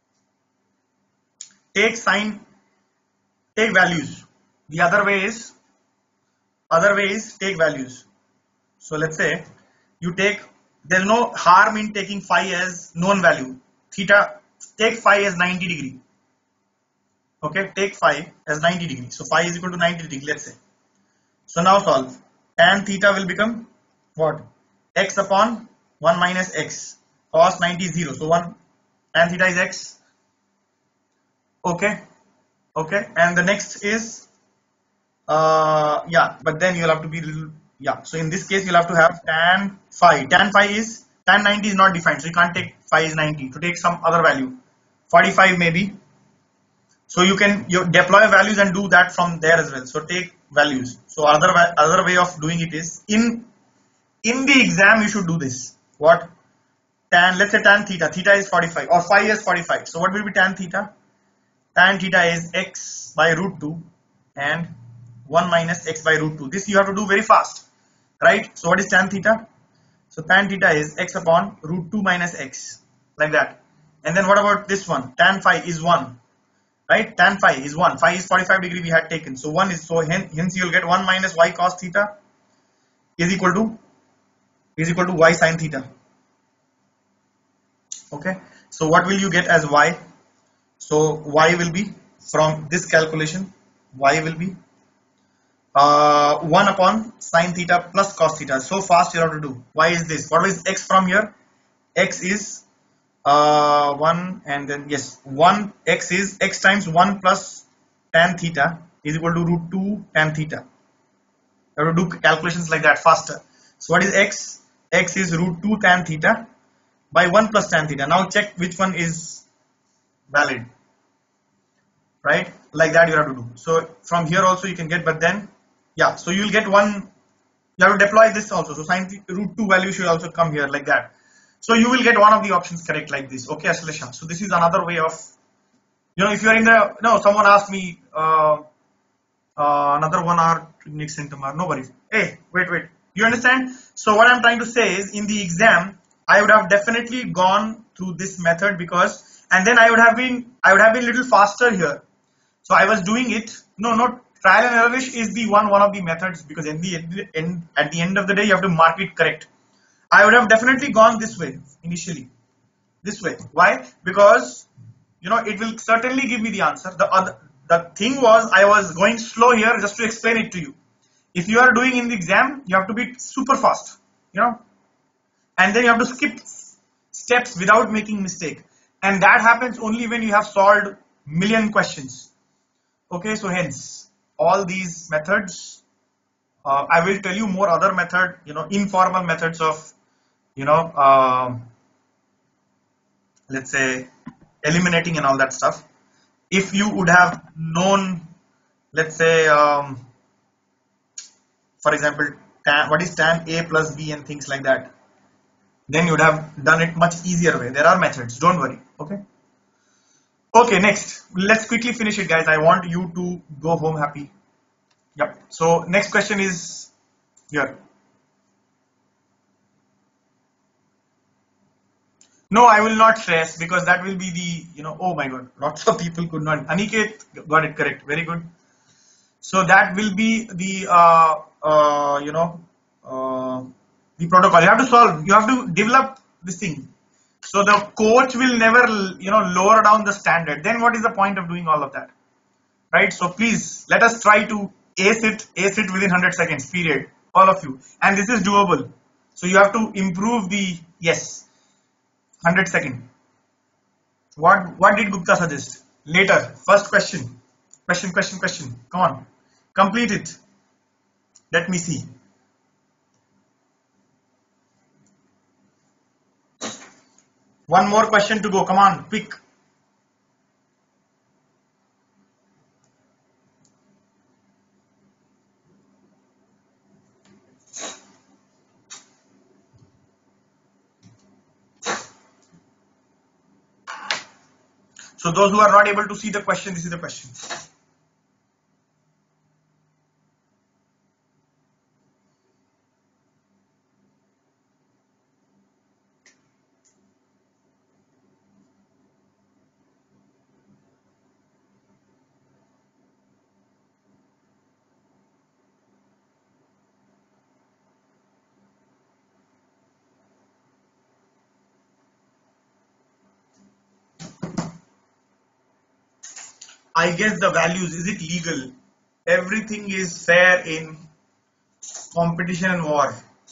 take sine, take values. The other way is, other way is take values. So let's say you take, there's no harm in taking phi as known value. Theta, take phi as ninety degree. Okay, take phi as ninety degree. So phi is equal to ninety degree, let's say. So now solve. Tan theta will become what? X upon one minus x. Cos ninety is zero. So one, tan theta is x. Okay. Okay. And the next is, uh, yeah, but then you'll have to be little, yeah. So in this case, you'll have to have tan phi. Tan phi is, tan ninety is not defined. So you can't take phi is ninety. To take some other value. forty-five maybe. So you can you deploy values and do that from there as well. So take values. So other other way of doing it is in in the exam you should do this. What? Tan, let's say tan theta. Theta is forty-five or phi is forty-five. So what will be tan theta? Tan theta is x by root two and one minus x by root two. This you have to do very fast, right? So what is tan theta? So tan theta is x upon root two minus x, like that. And then what about this one? Tan phi is one. Right, tan phi is one. Phi is forty-five degree we had taken. So one is, so hence you will get one minus y cos theta is equal to is equal to y sin theta. Okay. So what will you get as y? So y will be, from this calculation, y will be uh, one upon sin theta plus cos theta. So fast you have to do. Y is this. What is x from here? X is Uh, one, and then yes, one, x is x times one plus tan theta is equal to root two tan theta. You have to do calculations like that faster. So what is x? X is root two tan theta by one plus tan theta. Now check which one is valid. Right? Like that you have to do. So from here also you can get, but then yeah, so you will get one, you have to deploy this also. So sin root two value should also come here like that. So you will get one of the options correct like this. Okay, Ashlesha. So this is another way of, you know, if you are in the, no, someone asked me uh, uh, another one hour next tomorrow. No worries. Hey, wait, wait. You understand? So what I'm trying to say is, in the exam, I would have definitely gone through this method, because and then I would have been I would have been a little faster here. So I was doing it. No, not trial and error-ish is the one one of the methods, because in the end, at the end of the day, you have to mark it correct. I would have definitely gone this way initially. This way. Why? Because you know it will certainly give me the answer. The other the thing was I was going slow here just to explain it to you. If you are doing in the exam, you have to be super fast, you know, and then you have to skip steps without making mistake, and that happens only when you have solved million questions. Okay, so hence all these methods. Uh, I will tell you more other method, you know, informal methods of, you know, uh, let's say eliminating and all that stuff. If you would have known, let's say, um, for example, tan, what is tan A plus B and things like that, then you would have done it much easier way. There are methods, don't worry. Okay. Okay, next, let's quickly finish it, guys. I want you to go home happy. Yep. So next question is here. No, I will not stress, because that will be the, you know, oh my god, lots of people could not. Aniket got it correct. Very good. So that will be the, uh, uh, you know, uh, the protocol. You have to solve, you have to develop this thing. So the coach will never, you know, lower down the standard. Then what is the point of doing all of that? Right? So please, let us try to ace it, ace it within one hundred seconds, period. All of you. And this is doable. So you have to improve the, yes, one hundred second. What, what did Gupta suggest? Later, first question. Question, question, question. Come on. Complete it. Let me see. One more question to go. Come on, quick. So those who are not able to see the question, this is the question. I guess the values, is it legal? Everything is fair in competition and war.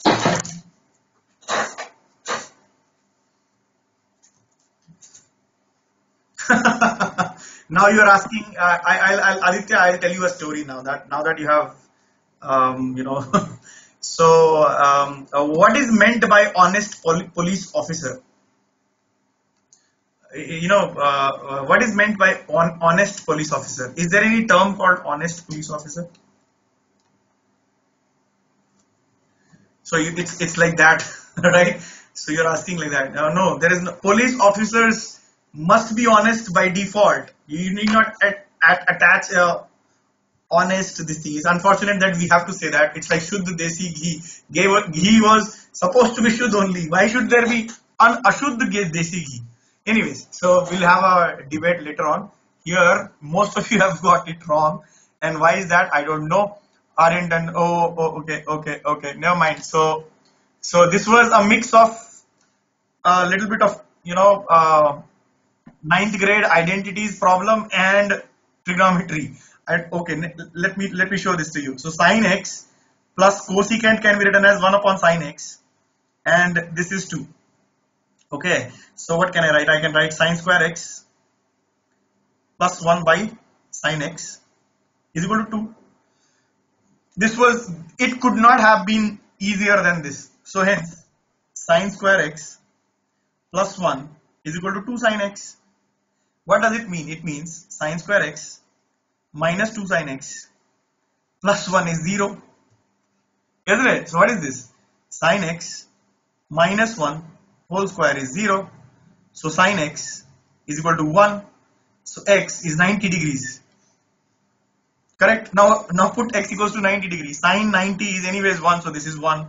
Now you are asking, uh, I, I'll, I'll, Aditya, I'll tell you a story now that, now that you have, um, you know, so um, uh, what is meant by honest pol police officer? You know, uh, uh, what is meant by on, honest police officer? Is there any term called honest police officer? So you, it's it's like that, right? So you're asking like that. Uh, no, there is no. Police officers must be honest by default. You need not at, at, attach uh, honest to this thing. It's unfortunate that we have to say that. It's like Shuddh Desi Ghee. Ghee was supposed to be Shuddh only. Why should there be un Ashuddh Desi Ghee? Anyways, so we'll have a debate later on. Here, most of you have got it wrong. And why is that? I don't know. Aren't and oh, oh, okay, okay, okay. Never mind. So, so this was a mix of a little bit of, you know, uh, ninth grade identities problem and trigonometry. And okay, let me let me show this to you. So sine x plus cosecant can be written as one upon sine x, and this is two. Okay, so what can I write? I can write sine square x plus one by sine x is equal to two. This was, it could not have been easier than this. So hence, sine square x plus one is equal to two sine x. What does it mean? It means sine square x minus two sine x plus one is zero. Isn't it? So what is this? Sine x minus one whole square is zero. So sine x is equal to one. So x is ninety degrees. Correct? Now, now put x equals to ninety degrees. Sine ninety is anyways one, so this is one.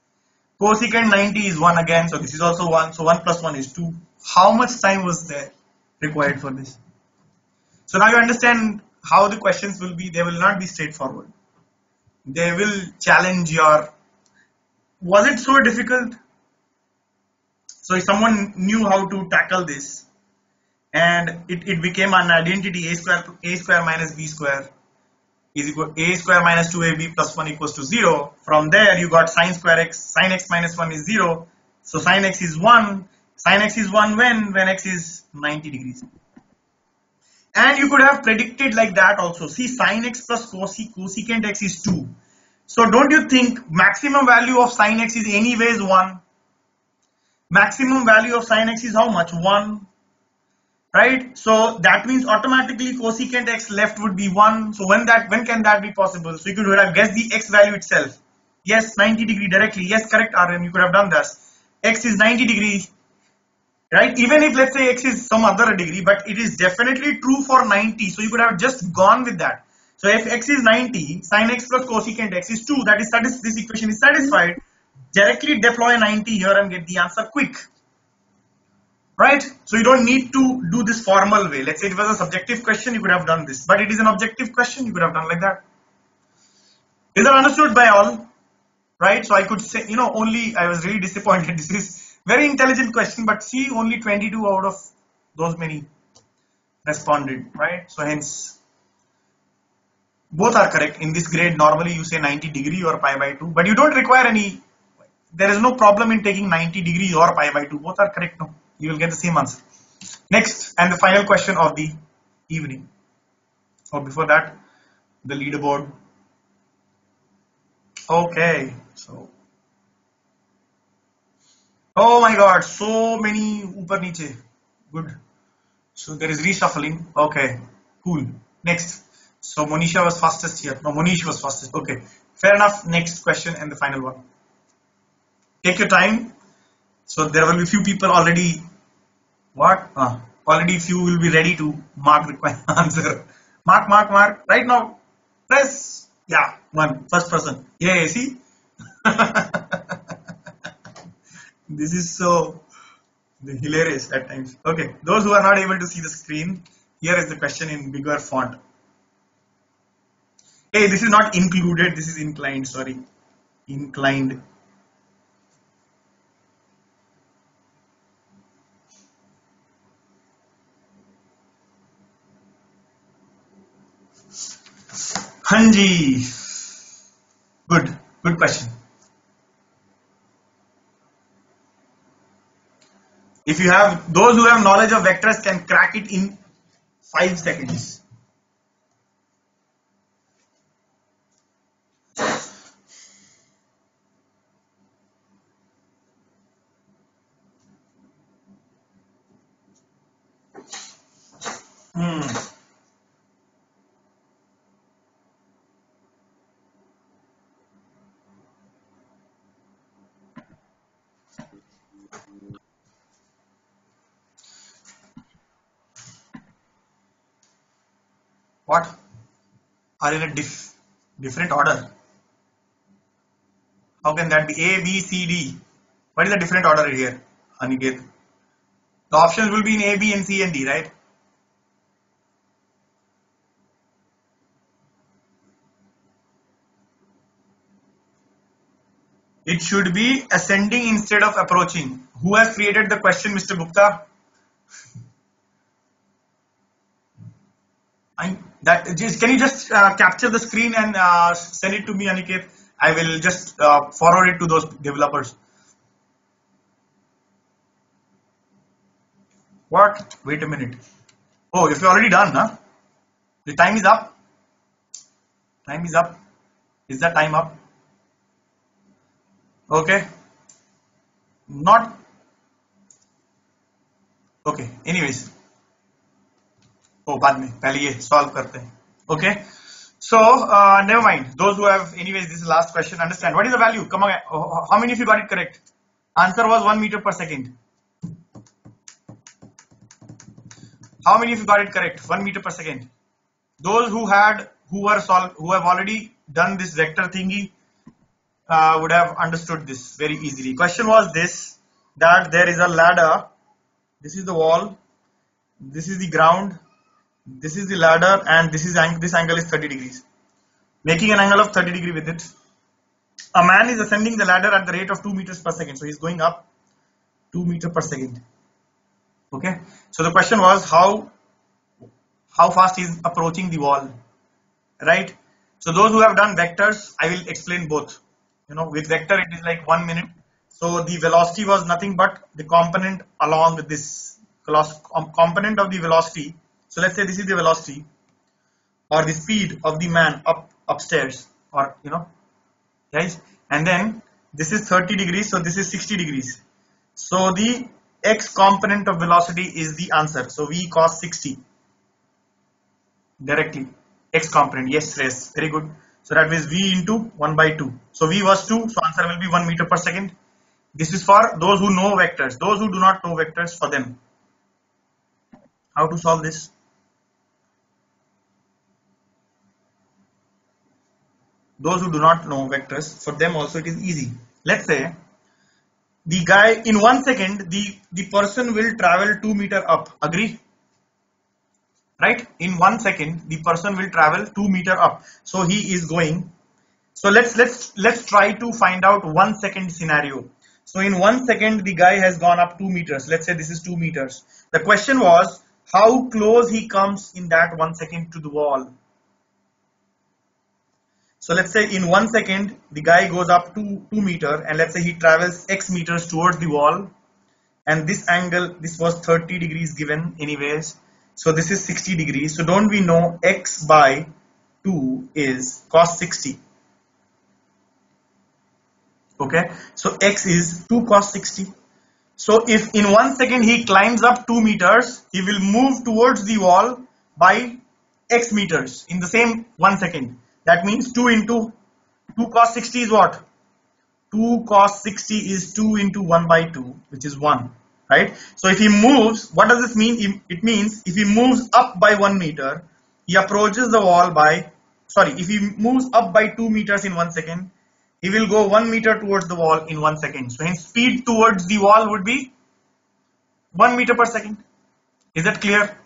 Cosecant ninety is one again, so this is also one. So one plus one is two. How much time was there? required for this. So now you understand how the questions will be. They will not be straightforward. They will challenge your, was it so difficult? So if someone knew how to tackle this and it, it became an identity, a square a square minus b square is equal a square minus two a b plus one equals to zero. From there you got sine square x, sine x minus one is zero. So sine x is one. Sine x is one when? When x is ninety degrees. And you could have predicted like that also. See, sine x plus cosec cosecant x is two. So don't you think maximum value of sine x is anyways one? Maximum value of sine x is how much? one. Right? So that means automatically cosecant x left would be one. So when that when can that be possible? So you could have guessed the x value itself. Yes, ninety degree directly. Yes, correct, R M. You could have done this. X is ninety degrees. Right? Even if let's say x is some other degree, but it is definitely true for ninety. So you could have just gone with that. So if x is ninety, sine x plus cosecant x is two. That is satis this equation is satisfied. Directly deploy ninety here and get the answer quick. Right? So you don't need to do this formal way. Let's say it was a subjective question, you could have done this. But it is an objective question, you could have done like that. Is that understood by all? Right? So I could say, you know, only I was really disappointed. This is very intelligent question, but see, only twenty-two out of those many responded. Right? So hence, both are correct. In this grade, normally you say ninety degree or pi by two, but you don't require any, there is no problem in taking ninety degree or pi by two. Both are correct. No, you will get the same answer. Next, and the final question of the evening. Or before that, the leaderboard. Okay, so. Oh my god, so many upar niche. Good. So there is reshuffling. Okay, cool. Next. So Monisha was fastest here. No, Monish was fastest. Okay, fair enough. Next question and the final one. Take your time. So there will be few people already. What? Ah, already few will be ready to mark the answer. Mark, mark, mark. Right now, press. Yeah, one. First person. Yeah, see? This is so hilarious at times. Okay, those who are not able to see the screen, here is the question in bigger font. Hey, this is not included, this is inclined, sorry. Inclined. Hanji. Good, good question. If you have, those who have knowledge of vectors can crack it in five seconds. Hmm. What? Are in a diff, different order? How can that be? A, B, C, D. What is the different order here, Aniket? The options will be in A, B, and C, and D, right? It should be ascending instead of approaching. Who has created the question, Mister Gupta? I, that just, can you just uh, capture the screen and uh, send it to me, Aniket? I will just uh, forward it to those developers. What? Wait a minute. Oh, if you're already done, huh? The time is up. Time is up. Is the time up? Okay. Not. Okay. Anyways. Oh, बाद में पहले ये solve करते हैं. Okay. So uh, never mind. Those who have, anyways, this is the last question. Understand what is the value? Come on. How many of you got it correct? Answer was one meter per second. How many of you got it correct? One meter per second. Those who had, who were solved, who have already done this vector thingy, uh, would have understood this very easily. Question was this: that there is a ladder. This is the wall, this is the ground, this is the ladder, and this is ang this angle is thirty degrees, making an angle of thirty degree with it. A man is ascending the ladder at the rate of two meters per second, so he's going up two meter per second. Okay, so the question was how how fast he's approaching the wall, right? So those who have done vectors, I will explain both. You know, with vector it is like one minute. So the velocity was nothing but the component along with this component of the velocity. So let's say this is the velocity or the speed of the man up upstairs, or you know, guys, and then this is thirty degrees, so this is sixty degrees. So the x component of velocity is the answer. So v cos sixty directly. X component, yes, yes, very good. So that means v into one by two. So v was two, so answer will be one meter per second. This is for those who know vectors. Those who do not know vectors, for them. How to solve this? Those who do not know vectors, for them also it is easy. Let's say the guy in one second, the, the person will travel two meter up. Agree? Right? In one second, the person will travel two meter up. So he is going. So let's let's let's try to find out one second scenario. So in one second, the guy has gone up two meters. Let's say this is two meters. The question was how close he comes in that one second to the wall. So let's say in one second, the guy goes up two, two meter, and let's say he travels x meters towards the wall. And this angle, this was thirty degrees given anyways. So this is sixty degrees. So don't we know x by two is cos sixty. Okay, so x is two cos sixty. So if in one second he climbs up two meters, he will move towards the wall by x meters in the same one second. That means two into two cos sixty is what? two cos sixty is two into one by two, which is one, right? So if he moves, what does this mean? It means if he moves up by one meter, he approaches the wall by, sorry, if he moves up by two meters in one second, he will go one meter towards the wall in one second. So his speed towards the wall would be one meter per second. Is that clear?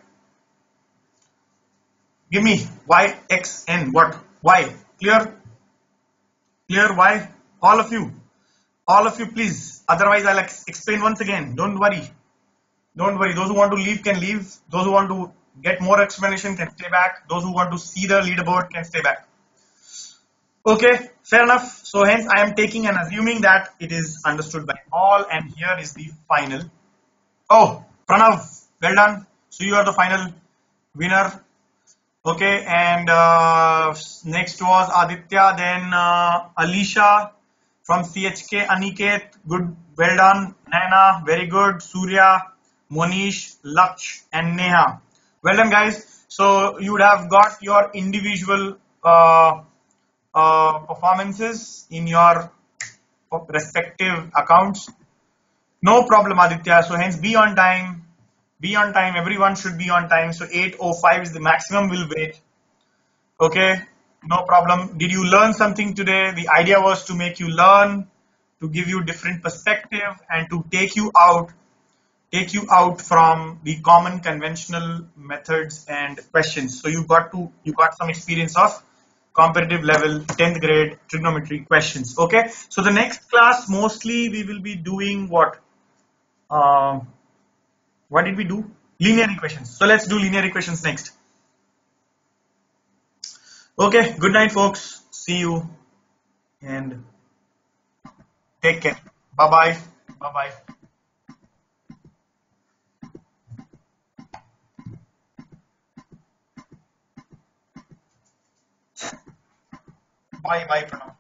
Give me y, x, n, what? Y. Clear? Clear? Y? All of you. All of you, please. Otherwise, I'll explain once again. Don't worry. Don't worry. Those who want to leave can leave. Those who want to get more explanation can stay back. Those who want to see the leaderboard can stay back. Okay, fair enough. So hence I am taking and assuming that it is understood by all, and here is the final. Oh, Pranav, well done. So you are the final winner. Okay, and uh, next was Aditya, then uh, Alicia from C H K, Aniket, good, well done. Naina, very good. Surya, Monish, Laksh, and Neha. Well done, guys. So you would have got your individual uh, uh, performances in your respective accounts. No problem, Aditya. So hence be on time. Be on time. Everyone should be on time. So eight oh five is the maximum. We'll wait. Okay. No problem. Did you learn something today? The idea was to make you learn, to give you different perspective, and to take you out, take you out from the common conventional methods and questions. So you got to, you got some experience of competitive level tenth grade trigonometry questions. Okay. So the next class mostly we will be doing what? Uh, what did we do? Linear equations. So let's do linear equations next. Okay, good night, folks. See you and take care. Bye bye. Bye bye. Bye bye, Pranav.